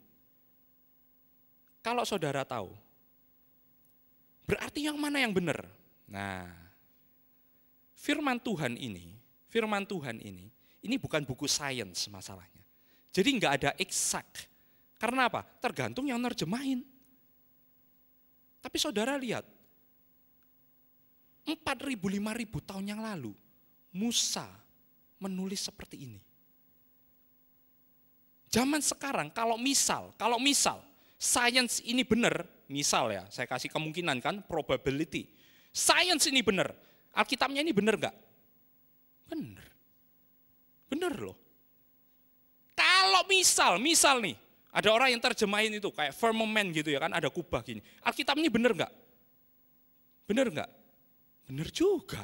Speaker 1: kalau saudara tahu, berarti yang mana yang benar? Nah, firman Tuhan ini, firman Tuhan ini, ini bukan buku sains masalahnya. Jadi enggak ada exact. Karena apa? Tergantung yang nerjemahin. Tapi saudara lihat, empat ribu, lima ribu tahun yang lalu, Musa menulis seperti ini. Zaman sekarang, kalau misal, kalau misal, sains ini benar, misal ya, saya kasih kemungkinan kan, probability. Sains ini benar, Alkitabnya ini benar enggak? Benar. Benar loh. Kalau misal, misal nih, ada orang yang terjemahin itu kayak firmament gitu ya kan, ada kubah gini. Alkitab ini benar enggak? Benar enggak? Benar juga.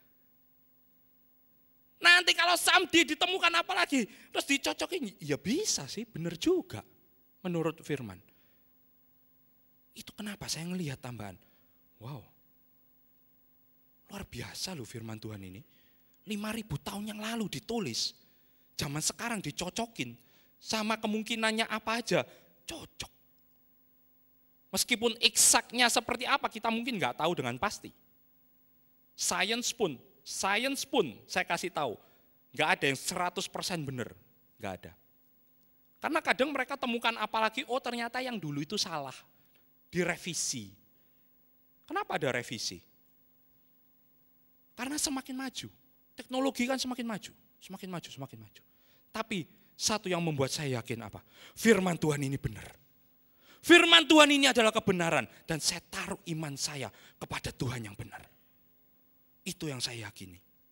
Speaker 1: Nanti kalau samdi ditemukan apa lagi? Terus dicocokin, ya bisa sih, benar juga. Menurut firman. Itu kenapa saya ngelihat tambahan. Wow. Luar biasa loh firman Tuhan ini. lima ribu tahun yang lalu ditulis. Zaman sekarang dicocokin. Sama kemungkinannya apa aja, cocok. Meskipun eksaknya seperti apa, kita mungkin nggak tahu dengan pasti. Sains pun, sains pun saya kasih tahu, nggak ada yang seratus persen benar, nggak ada. Karena kadang mereka temukan apalagi, oh ternyata yang dulu itu salah, direvisi. Kenapa ada revisi? Karena semakin maju, teknologi kan semakin maju, semakin maju, semakin maju. Tapi satu yang membuat saya yakin apa? Firman Tuhan ini benar. Firman Tuhan ini adalah kebenaran. Dan saya taruh iman saya kepada Tuhan yang benar. Itu yang saya yakini.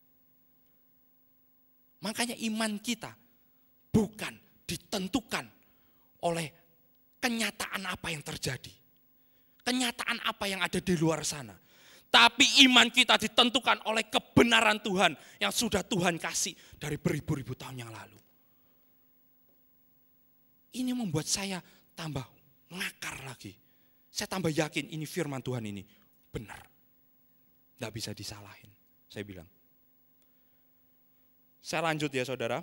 Speaker 1: Makanya iman kita bukan ditentukan oleh kenyataan apa yang terjadi. Kenyataan apa yang ada di luar sana. Tapi iman kita ditentukan oleh kebenaran Tuhan yang sudah Tuhan kasih dari beribu-ribu tahun yang lalu. Ini membuat saya tambah ngakar lagi. Saya tambah yakin ini firman Tuhan ini benar. Tidak bisa disalahin, saya bilang. Saya lanjut ya saudara.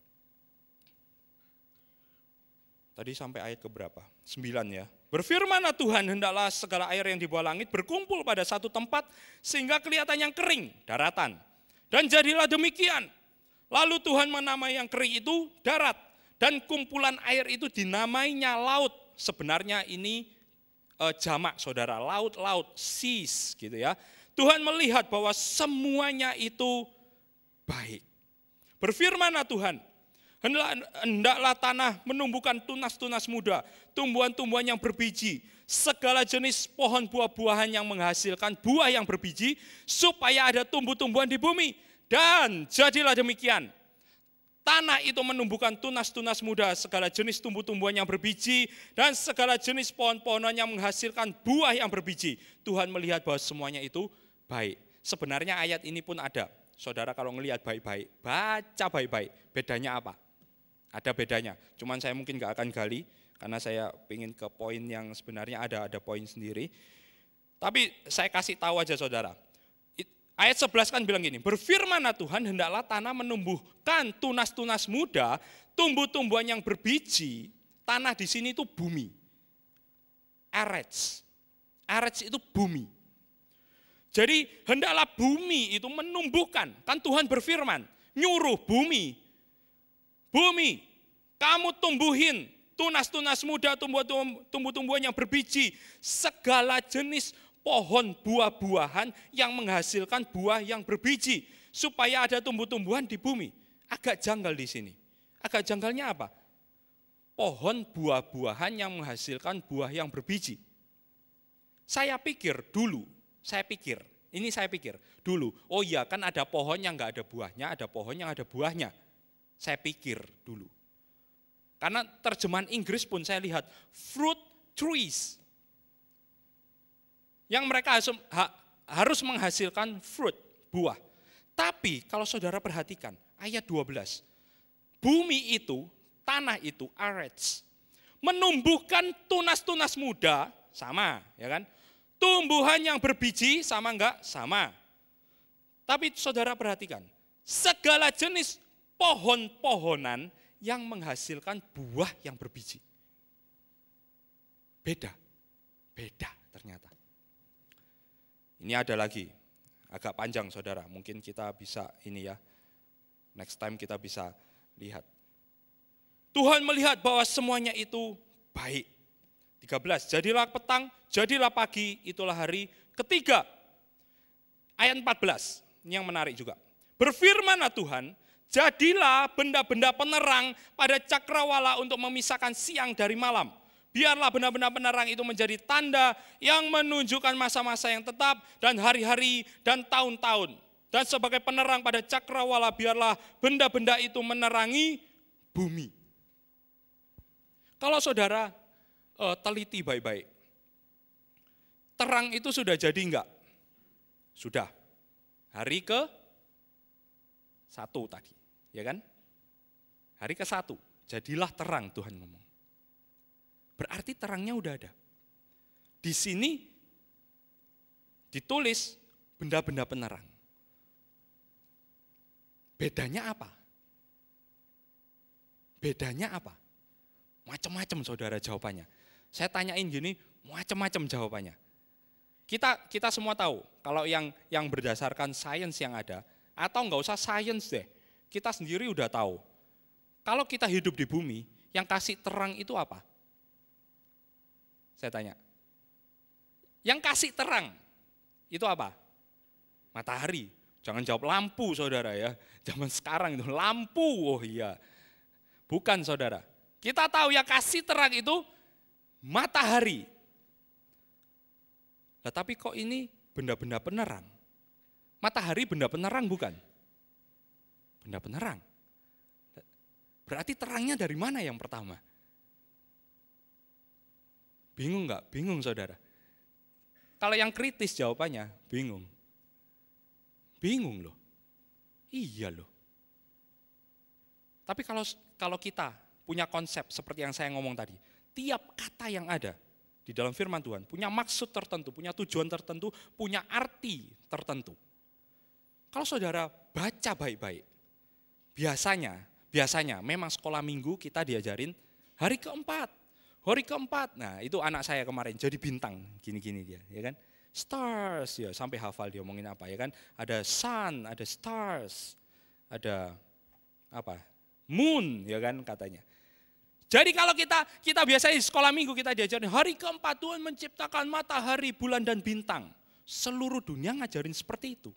Speaker 1: Tadi sampai ayat keberapa? Sembilan ya. Berfirmanlah Tuhan, hendaklah segala air yang di bawah langit berkumpul pada satu tempat sehingga kelihatan yang kering, daratan. Dan jadilah demikian. Lalu Tuhan menamai yang kering itu darat. Dan kumpulan air itu dinamainya laut. Sebenarnya ini eh, jamak saudara, laut-laut, seas gitu ya. Tuhan melihat bahwa semuanya itu baik. Berfirmanlah Tuhan, hendaklah tanah menumbuhkan tunas-tunas muda, tumbuhan-tumbuhan yang berbiji, segala jenis pohon buah-buahan yang menghasilkan buah yang berbiji, supaya ada tumbuh-tumbuhan di bumi. Dan jadilah demikian. Tanah itu menumbuhkan tunas-tunas muda, segala jenis tumbuh-tumbuhan yang berbiji, dan segala jenis pohon-pohonan yang menghasilkan buah yang berbiji. Tuhan melihat bahwa semuanya itu baik. Sebenarnya ayat ini pun ada. Saudara kalau melihat baik-baik, baca baik-baik. Bedanya apa? Ada bedanya. Cuman saya mungkin gak akan gali, karena saya ingin ke poin yang sebenarnya ada, ada poin sendiri. Tapi saya kasih tahu aja saudara. Ayat sebelas kan bilang gini, berfirmanlah Tuhan, hendaklah tanah menumbuhkan tunas-tunas muda, tumbuh-tumbuhan yang berbiji. Tanah di sini itu bumi. Arets. Arets itu bumi. Jadi hendaklah bumi itu menumbuhkan. Kan Tuhan berfirman, nyuruh bumi. Bumi, kamu tumbuhin tunas-tunas muda, tumbuh-tumbuhan yang berbiji. Segala jenis pohon buah-buahan yang menghasilkan buah yang berbiji, supaya ada tumbuh-tumbuhan di bumi. Agak janggal di sini. Agak janggalnya apa? Pohon buah-buahan yang menghasilkan buah yang berbiji. Saya pikir dulu, saya pikir, ini saya pikir dulu, oh iya kan ada pohon yang nggak ada buahnya, ada pohon yang ada buahnya. Saya pikir dulu. Karena terjemahan Inggris pun saya lihat, fruit trees. Yang mereka harus menghasilkan fruit, buah. Tapi kalau saudara perhatikan, ayat dua belas. Bumi itu, tanah itu, arets, menumbuhkan tunas-tunas muda, sama ya kan. Tumbuhan yang berbiji, sama enggak? Sama. Tapi saudara perhatikan, segala jenis pohon-pohonan yang menghasilkan buah yang berbiji. Beda, beda ternyata. Ini ada lagi, agak panjang saudara, mungkin kita bisa ini ya, next time kita bisa lihat. Tuhan melihat bahwa semuanya itu baik. tiga belas, jadilah petang, jadilah pagi, itulah hari ketiga. Ayat empat belas, ini yang menarik juga. Berfirmanlah Tuhan, jadilah benda-benda penerang pada cakrawala untuk memisahkan siang dari malam. Biarlah benda-benda penerang itu menjadi tanda yang menunjukkan masa-masa yang tetap dan hari-hari dan tahun-tahun. Dan sebagai penerang pada cakrawala biarlah benda-benda itu menerangi bumi. Kalau saudara uh, teliti baik-baik, terang itu sudah jadi enggak? Sudah. Hari ke satu tadi, ya kan? Hari ke satu, jadilah terang Tuhan ngomong. Berarti terangnya udah ada. Di sini ditulis benda-benda penerang. Bedanya apa? Bedanya apa? Macam-macam saudara jawabannya. Saya tanyain gini, macam-macam jawabannya. Kita kita semua tahu kalau yang yang berdasarkan sains yang ada, atau enggak usah sains deh, kita sendiri udah tahu. Kalau kita hidup di bumi, yang kasih terang itu apa? Saya tanya. Yang kasih terang itu apa? Matahari. Jangan jawab lampu saudara ya. Zaman sekarang itu lampu, oh iya. Bukan saudara. Kita tahu yang kasih terang itu matahari. Nah, tapi kok ini benda-benda penerang? Matahari benda penerang bukan? Benda penerang. Berarti terangnya dari mana yang pertama? Bingung enggak? Bingung saudara. Kalau yang kritis jawabannya bingung. Bingung loh. Iya loh. Tapi kalau kalau kita punya konsep seperti yang saya ngomong tadi, tiap kata yang ada di dalam firman Tuhan punya maksud tertentu, punya tujuan tertentu, punya arti tertentu. Kalau saudara baca baik-baik, biasanya, biasanya memang sekolah minggu kita diajarin hari keempat, hari keempat. Nah itu anak saya kemarin jadi bintang, gini-gini dia, ya kan? Stars, ya sampai hafal dia ngomongin apa, ya kan? Ada sun, ada stars, ada apa? Moon, ya kan katanya. Jadi kalau kita kita biasanya di sekolah minggu kita diajarin hari keempat Tuhan menciptakan matahari, bulan dan bintang. Seluruh dunia ngajarin seperti itu.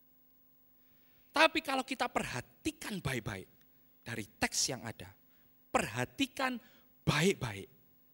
Speaker 1: Tapi kalau kita perhatikan baik-baik dari teks yang ada, perhatikan baik-baik.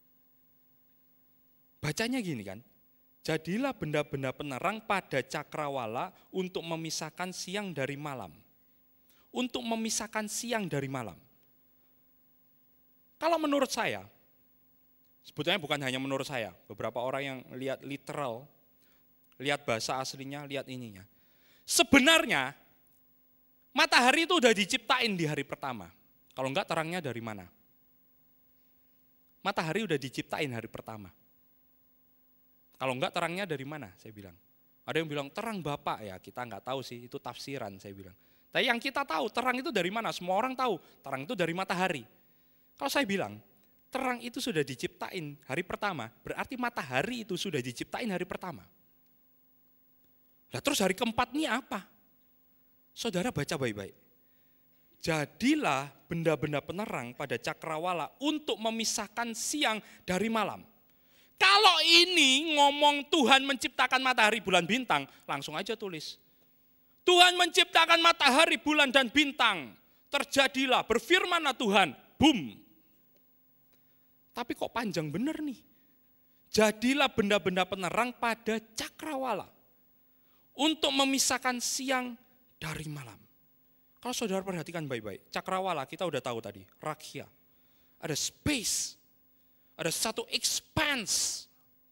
Speaker 1: Bacanya gini kan, jadilah benda-benda penerang pada cakrawala untuk memisahkan siang dari malam. Untuk memisahkan siang dari malam. Kalau menurut saya, sebetulnya bukan hanya menurut saya, beberapa orang yang lihat literal, lihat bahasa aslinya, lihat ininya. Sebenarnya matahari itu udah diciptain di hari pertama. Kalau enggak terangnya dari mana? Matahari udah diciptain hari pertama. Kalau enggak terangnya dari mana? Saya bilang. Ada yang bilang terang Bapak, ya kita enggak tahu sih, itu tafsiran saya bilang. Tapi yang kita tahu, terang itu dari mana? Semua orang tahu, terang itu dari matahari. Kalau saya bilang, terang itu sudah diciptain hari pertama, berarti matahari itu sudah diciptain hari pertama. Nah terus hari keempat ini apa? Saudara baca baik-baik. Jadilah benda-benda penerang pada cakrawala untuk memisahkan siang dari malam. Kalau ini ngomong Tuhan menciptakan matahari, bulan, bintang, langsung aja tulis. Tuhan menciptakan matahari, bulan, dan bintang. Terjadilah, berfirmanlah Tuhan, boom. Tapi kok panjang bener nih. Jadilah benda-benda penerang pada cakrawala. Untuk memisahkan siang dari malam. Kalau saudara perhatikan baik-baik, cakrawala kita udah tahu tadi, rakhya. Ada space, ada satu expanse.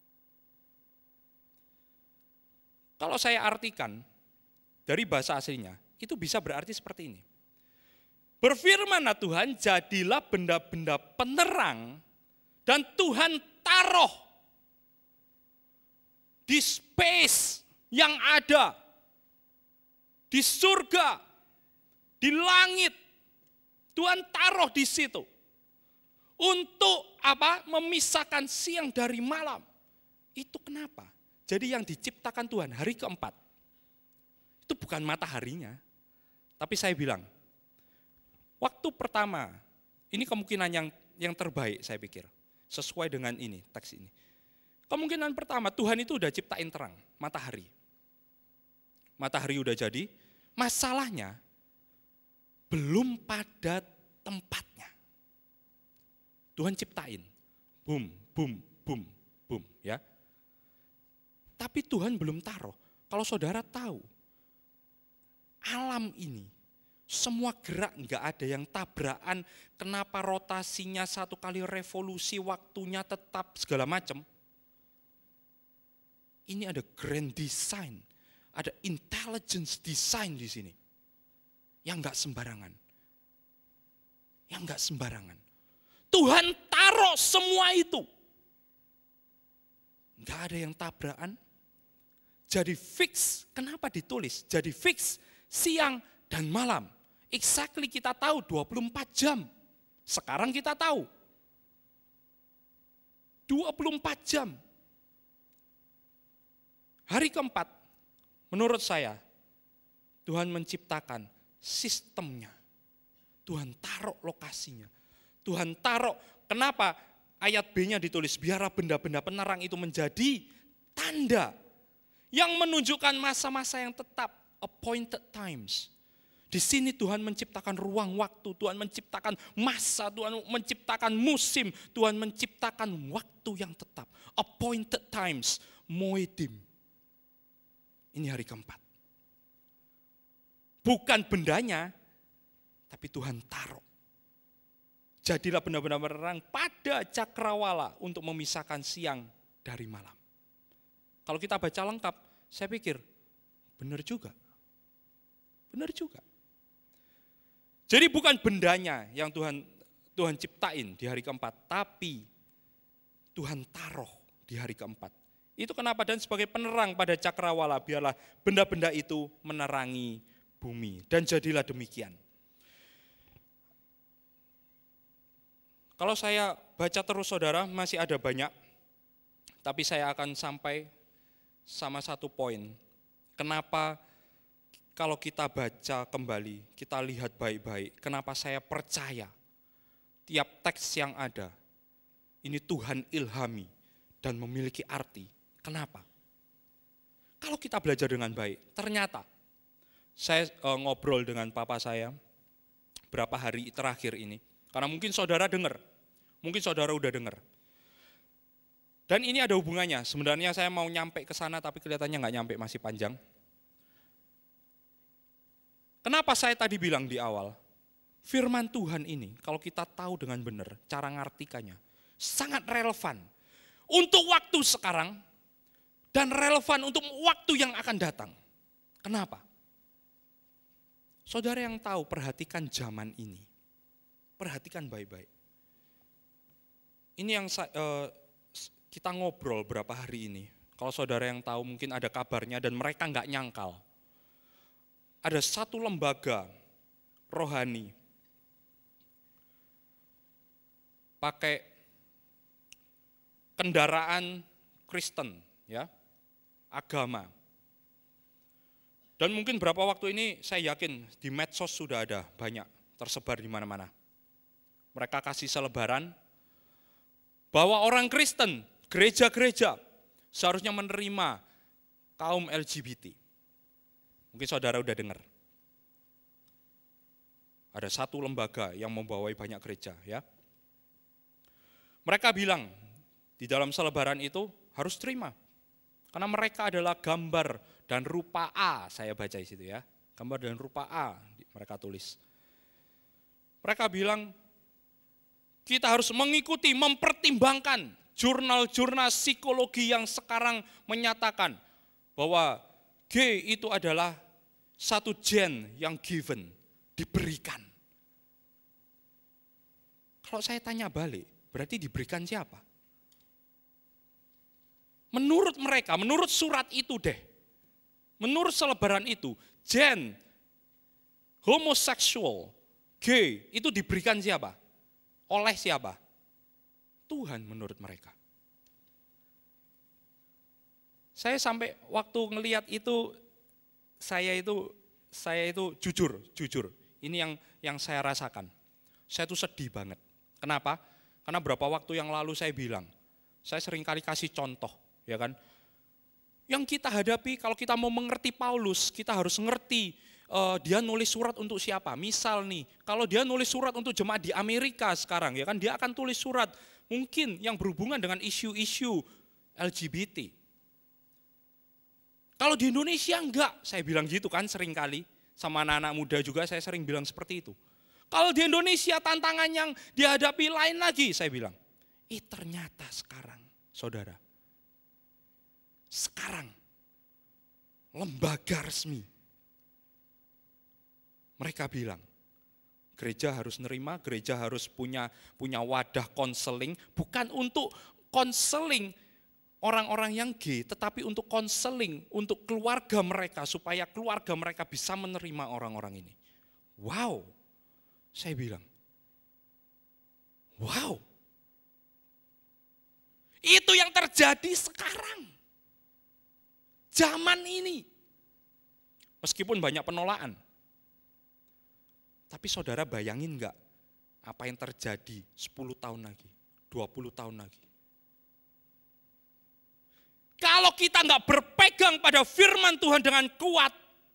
Speaker 1: Kalau saya artikan, dari bahasa aslinya, itu bisa berarti seperti ini. Berfirmanlah Tuhan, jadilah benda-benda penerang, dan Tuhan taruh di space yang ada, di surga, di langit. Tuhan taruh di situ. Untuk apa? Memisahkan siang dari malam. Itu kenapa? Jadi yang diciptakan Tuhan hari keempat, itu bukan mataharinya, tapi saya bilang, waktu pertama, ini kemungkinan yang yang terbaik saya pikir, sesuai dengan ini, teks ini. Kemungkinan pertama, Tuhan itu udah ciptain terang, matahari. Matahari udah jadi, masalahnya belum pada tempatnya. Tuhan ciptain, boom, boom, boom, boom, ya. Tapi Tuhan belum taruh. Kalau saudara tahu, alam ini, semua gerak nggak ada yang tabrakan, kenapa rotasinya satu kali revolusi, waktunya tetap segala macam. Ini ada grand design, ada intelligence design di sini. Yang nggak sembarangan. Yang nggak sembarangan. Tuhan taruh semua itu. Nggak ada yang tabrakan. Jadi fix, kenapa ditulis? Jadi fix siang dan malam. Exactly kita tahu dua puluh empat jam. Sekarang kita tahu. dua puluh empat jam. Hari keempat, menurut saya, Tuhan menciptakan sistemnya. Tuhan taruh lokasinya. Tuhan taruh, kenapa ayat B-nya ditulis, biarlah benda-benda penerang itu menjadi tanda yang menunjukkan masa-masa yang tetap, appointed times. Di sini Tuhan menciptakan ruang waktu, Tuhan menciptakan masa, Tuhan menciptakan musim, Tuhan menciptakan waktu yang tetap. Appointed times, moedim. Ini hari keempat. Bukan bendanya, tapi Tuhan taruh. Jadilah benda-benda penerang pada cakrawala untuk memisahkan siang dari malam. Kalau kita baca lengkap, saya pikir benar juga. Benar juga. Jadi bukan bendanya yang Tuhan Tuhan ciptain di hari keempat, tapi Tuhan taruh di hari keempat. Itu kenapa, dan sebagai penerang pada cakrawala, biarlah benda-benda itu menerangi bumi. Dan jadilah demikian. Kalau saya baca terus saudara, masih ada banyak. Tapi saya akan sampai sama satu poin. Kenapa kalau kita baca kembali, kita lihat baik-baik, kenapa saya percaya tiap teks yang ada, ini Tuhan ilhami dan memiliki arti. Kenapa? Kalau kita belajar dengan baik, ternyata saya e, ngobrol dengan papa saya berapa hari terakhir ini. Karena mungkin saudara dengar, mungkin saudara udah dengar. Dan ini ada hubungannya, sebenarnya saya mau nyampe ke sana tapi kelihatannya nggak nyampe, masih panjang. Kenapa saya tadi bilang di awal, firman Tuhan ini kalau kita tahu dengan benar cara ngartikannya, sangat relevan untuk waktu sekarang dan relevan untuk waktu yang akan datang. Kenapa? Saudara yang tahu, perhatikan zaman ini. Perhatikan baik-baik. Ini yang saya, eh, kita ngobrol berapa hari ini. Kalau saudara yang tahu mungkin ada kabarnya dan mereka nggak nyangkal. Ada satu lembaga rohani pakai kendaraan Kristen, ya, agama. Dan mungkin berapa waktu ini saya yakin di medsos sudah ada banyak tersebar di mana-mana. Mereka kasih selebaran bahwa orang Kristen, gereja-gereja seharusnya menerima kaum L G B T. Mungkin saudara udah dengar. Ada satu lembaga yang membawai banyak gereja, ya. Mereka bilang di dalam selebaran itu harus terima. Karena mereka adalah gambar dan rupa A, saya baca di situ ya. Gambar dan rupa A mereka tulis. Mereka bilang kita harus mengikuti, mempertimbangkan jurnal-jurnal psikologi yang sekarang menyatakan bahwa gay itu adalah satu gen yang given, diberikan. Kalau saya tanya balik, berarti diberikan siapa? Menurut mereka, menurut surat itu deh, menurut selebaran itu, gen, homoseksual, gay, itu diberikan siapa? Oleh siapa? Tuhan menurut mereka. Saya sampai waktu ngelihat itu, saya itu, saya itu jujur, jujur. Ini yang yang saya rasakan. Saya tuh sedih banget. Kenapa? Karena berapa waktu yang lalu saya bilang, saya sering kali kasih contoh, ya kan? Yang kita hadapi kalau kita mau mengerti Paulus, kita harus ngerti uh, dia nulis surat untuk siapa. Misal nih, kalau dia nulis surat untuk jemaat di Amerika sekarang, ya kan, dia akan tulis surat mungkin yang berhubungan dengan isu-isu L G B T. Kalau di Indonesia enggak, saya bilang gitu kan sering kali, sama anak-anak muda juga saya sering bilang seperti itu. Kalau di Indonesia tantangan yang dihadapi lain lagi, saya bilang, ih ternyata sekarang, saudara, sekarang lembaga resmi, mereka bilang, gereja harus nerima, gereja harus punya punya wadah konseling, bukan untuk konseling orang-orang yang gay, tetapi untuk konseling, untuk keluarga mereka, supaya keluarga mereka bisa menerima orang-orang ini. Wow, saya bilang, wow, itu yang terjadi sekarang, zaman ini. Meskipun banyak penolakan, tapi saudara bayangin enggak apa yang terjadi sepuluh tahun lagi, dua puluh tahun lagi. Kalau kita enggak berpegang pada firman Tuhan dengan kuat,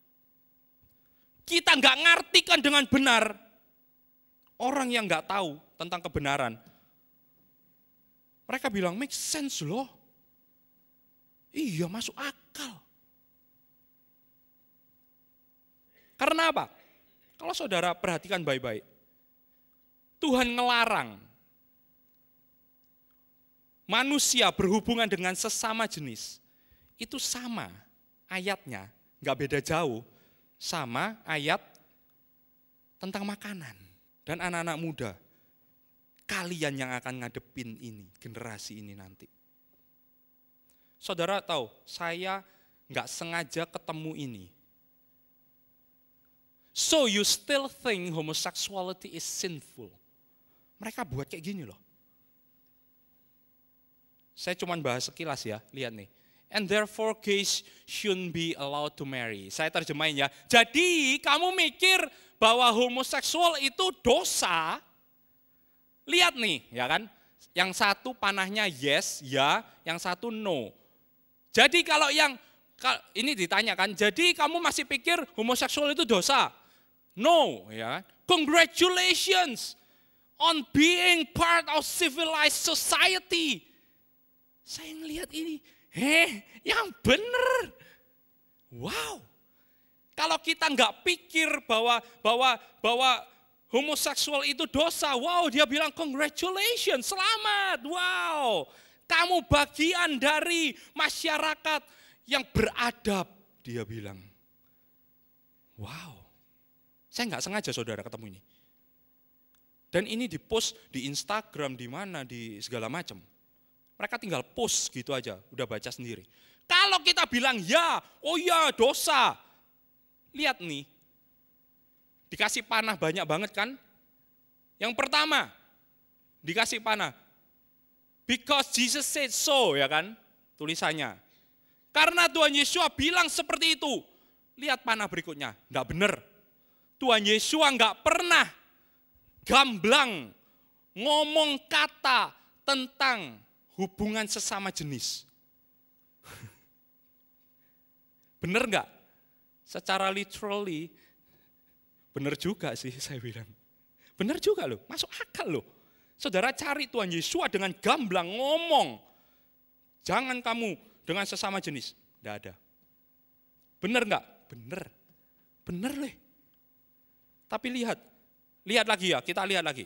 Speaker 1: kita enggak ngartikan dengan benar, orang yang enggak tahu tentang kebenaran, mereka bilang make sense loh. Iya, masuk akal. Karena apa? Kalau saudara perhatikan baik-baik, Tuhan ngelarang manusia berhubungan dengan sesama jenis. itu sama ayatnya, nggak beda jauh sama ayat tentang makanan. Dan anak-anak muda, kalian yang akan ngadepin ini, generasi ini nanti. Saudara tahu, saya nggak sengaja ketemu ini. So you still think homosexuality is sinful? Mereka buat kayak gini loh. Saya cuma bahas sekilas ya, lihat nih. And therefore gays shouldn't be allowed to marry. Saya terjemahin ya. Jadi kamu mikir bahwa homoseksual itu dosa? Lihat nih, ya kan? Yang satu panahnya yes, ya, yang satu no. Jadi kalau yang ini ditanyakan, jadi kamu masih pikir homoseksual itu dosa? No, ya. Congratulations on being part of civilized society. Saya ngelihat ini, heh, yang benar. Wow. Kalau kita nggak pikir bahwa bahwa bahwa homoseksual itu dosa, wow, dia bilang congratulations, selamat, wow. Kamu bagian dari masyarakat yang beradab, dia bilang. Wow. Saya nggak sengaja saudara ketemu ini. Dan ini dipost di Instagram, di mana, di segala macam. Mereka tinggal post gitu aja, udah baca sendiri. Kalau kita bilang ya, oh ya dosa. Lihat nih, dikasih panah banyak banget kan. Yang pertama, dikasih panah. Because Jesus said so, ya kan, tulisannya. Karena Tuhan Yesus bilang seperti itu. Lihat panah berikutnya, enggak benar. Tuhan Yesus enggak pernah gamblang ngomong kata tentang hubungan sesama jenis. Benar enggak? Secara literally, benar juga sih saya bilang. Benar juga loh, masuk akal loh. Saudara cari Tuhan Yesus dengan gamblang ngomong. Jangan kamu dengan sesama jenis. Enggak ada. Benar enggak? Benar. Benar loh. Tapi lihat, lihat lagi ya, kita lihat lagi.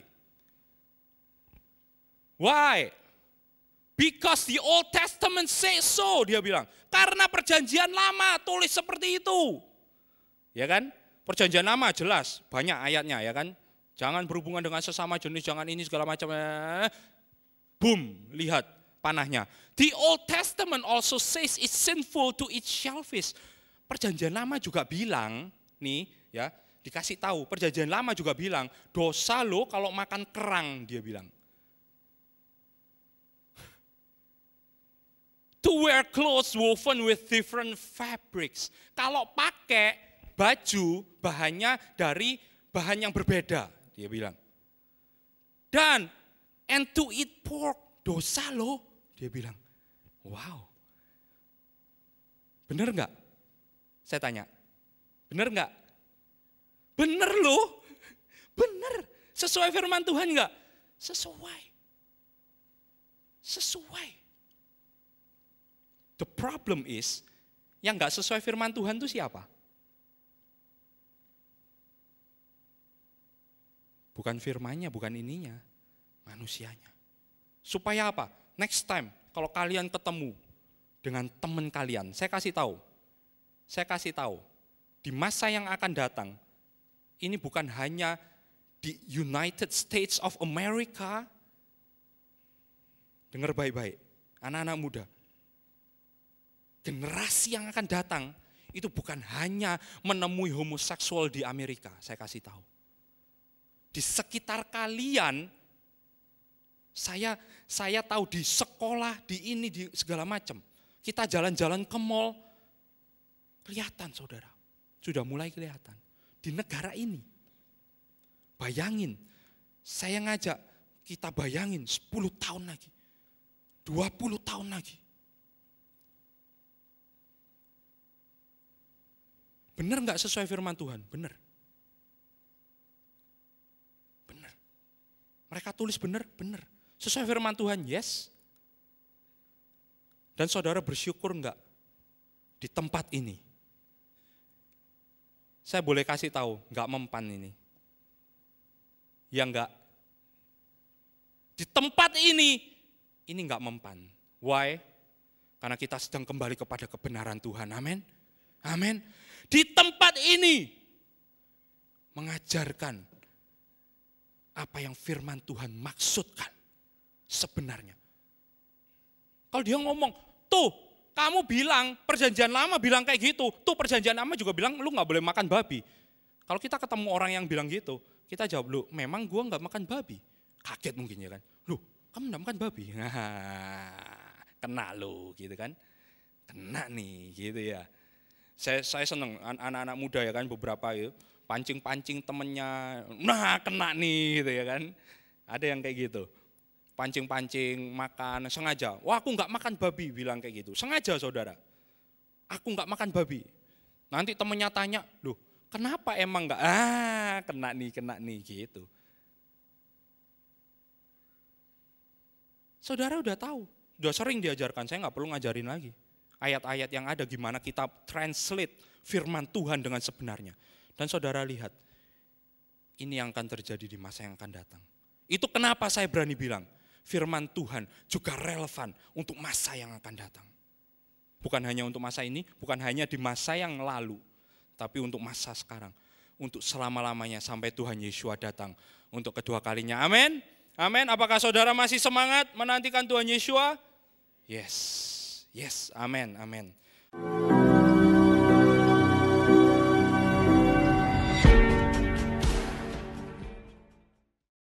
Speaker 1: Why? Because the Old Testament says so, dia bilang. Karena perjanjian lama tulis seperti itu. Ya kan? Perjanjian lama jelas, banyak ayatnya ya kan. Jangan berhubungan dengan sesama jenis, jangan ini segala macam. Boom, lihat panahnya. The Old Testament also says it's sinful to eat shellfish. Perjanjian lama juga bilang, nih ya, dikasih tahu, perjanjian lama juga bilang, dosa lo kalau makan kerang, dia bilang. To wear clothes woven with different fabrics. Kalau pakai baju bahannya dari bahan yang berbeda, dia bilang. Dan and to eat pork, dosa lo, dia bilang. Wow. Benar enggak? Saya tanya. Benar enggak? Benar lo. Benar. Sesuai firman Tuhan enggak? Sesuai. Sesuai. The problem is, yang enggak sesuai firman Tuhan itu siapa? Bukan firmannya, bukan ininya, manusianya. Supaya apa? Next time, kalau kalian ketemu dengan teman kalian, saya kasih tahu, saya kasih tahu, di masa yang akan datang, ini bukan hanya di United States of America, dengar baik-baik, anak-anak muda, generasi yang akan datang, itu bukan hanya menemui homoseksual di Amerika, saya kasih tahu. Di sekitar kalian, saya saya tahu di sekolah, di ini, di segala macam. Kita jalan-jalan ke mall, kelihatan saudara, sudah mulai kelihatan. Di negara ini, bayangin, saya ngajak, kita bayangin sepuluh tahun lagi, dua puluh tahun lagi. Benar enggak sesuai firman Tuhan? Benar. Benar. Mereka tulis benar, benar. Sesuai firman Tuhan, yes. Dan saudara bersyukur enggak di tempat ini? Saya boleh kasih tahu, enggak mempan ini. Ya enggak. Di tempat ini, ini enggak mempan. Why? Karena kita sedang kembali kepada kebenaran Tuhan. Amin. Amin. Di tempat ini mengajarkan apa yang firman Tuhan maksudkan sebenarnya. Kalau dia ngomong, tuh kamu bilang perjanjian lama bilang kayak gitu, tuh perjanjian lama juga bilang lu gak boleh makan babi. Kalau kita ketemu orang yang bilang gitu, kita jawab, lu memang gua gak makan babi. Kaget mungkin ya kan, lu kamu gak makan babi? Kena lu gitu kan, kena nih gitu ya. Saya, saya seneng anak-anak muda ya kan, beberapa itu pancing-pancing temennya, nah kena nih gitu ya kan. Ada yang kayak gitu. Pancing-pancing, makan, sengaja. Wah aku gak makan babi, bilang kayak gitu. Sengaja saudara, aku gak makan babi. Nanti temennya tanya, loh kenapa emang gak? Ah kena nih, kena nih gitu. Saudara udah tahu, udah sering diajarkan, saya gak perlu ngajarin lagi. Ayat-ayat yang ada gimana kita translate firman Tuhan dengan sebenarnya. Dan saudara lihat, ini yang akan terjadi di masa yang akan datang. Itu kenapa saya berani bilang, firman Tuhan juga relevan untuk masa yang akan datang. Bukan hanya untuk masa ini, bukan hanya di masa yang lalu, tapi untuk masa sekarang. Untuk selama-lamanya sampai Tuhan Yesus datang untuk kedua kalinya. Amin. Amin. Apakah saudara masih semangat menantikan Tuhan Yesus? Yes. Yes. Amin. Amin.